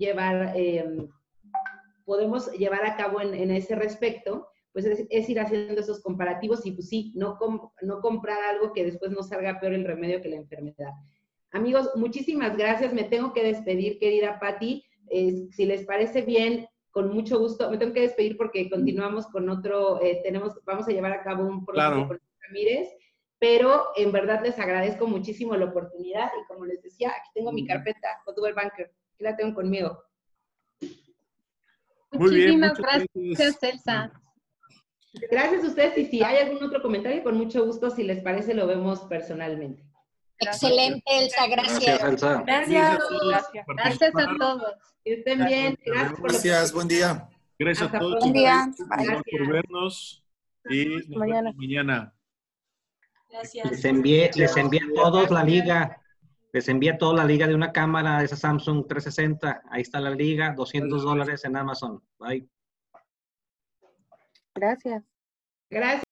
podemos llevar a cabo en ese respecto, pues es ir haciendo esos comparativos y pues sí, no comprar algo que después nos salga peor el remedio que la enfermedad. Amigos, muchísimas gracias. Me tengo que despedir, querida Patti. Si les parece bien, con mucho gusto, me tengo que despedir porque continuamos con otro, vamos a llevar a cabo un proceso con Ramírez, pero en verdad les agradezco muchísimo la oportunidad y como les decía, aquí tengo mi carpeta, Hotwell Banker, aquí la tengo conmigo. Muchísimas gracias, Elsa. Gracias a ustedes y si hay algún otro comentario, con mucho gusto, si les parece, lo vemos personalmente. Excelente, Elsa, gracias. Gracias, Elsa. Gracias. Gracias a todos. Que estén bien. Gracias, buen día. Gracias a todos. Buen día. Gracias por vernos y nos vemos mañana. Gracias. Les envié a todos la liga. Les envié toda la liga de una cámara de esa Samsung 360. Ahí está la liga, $200 en Amazon. Bye. Gracias. Gracias.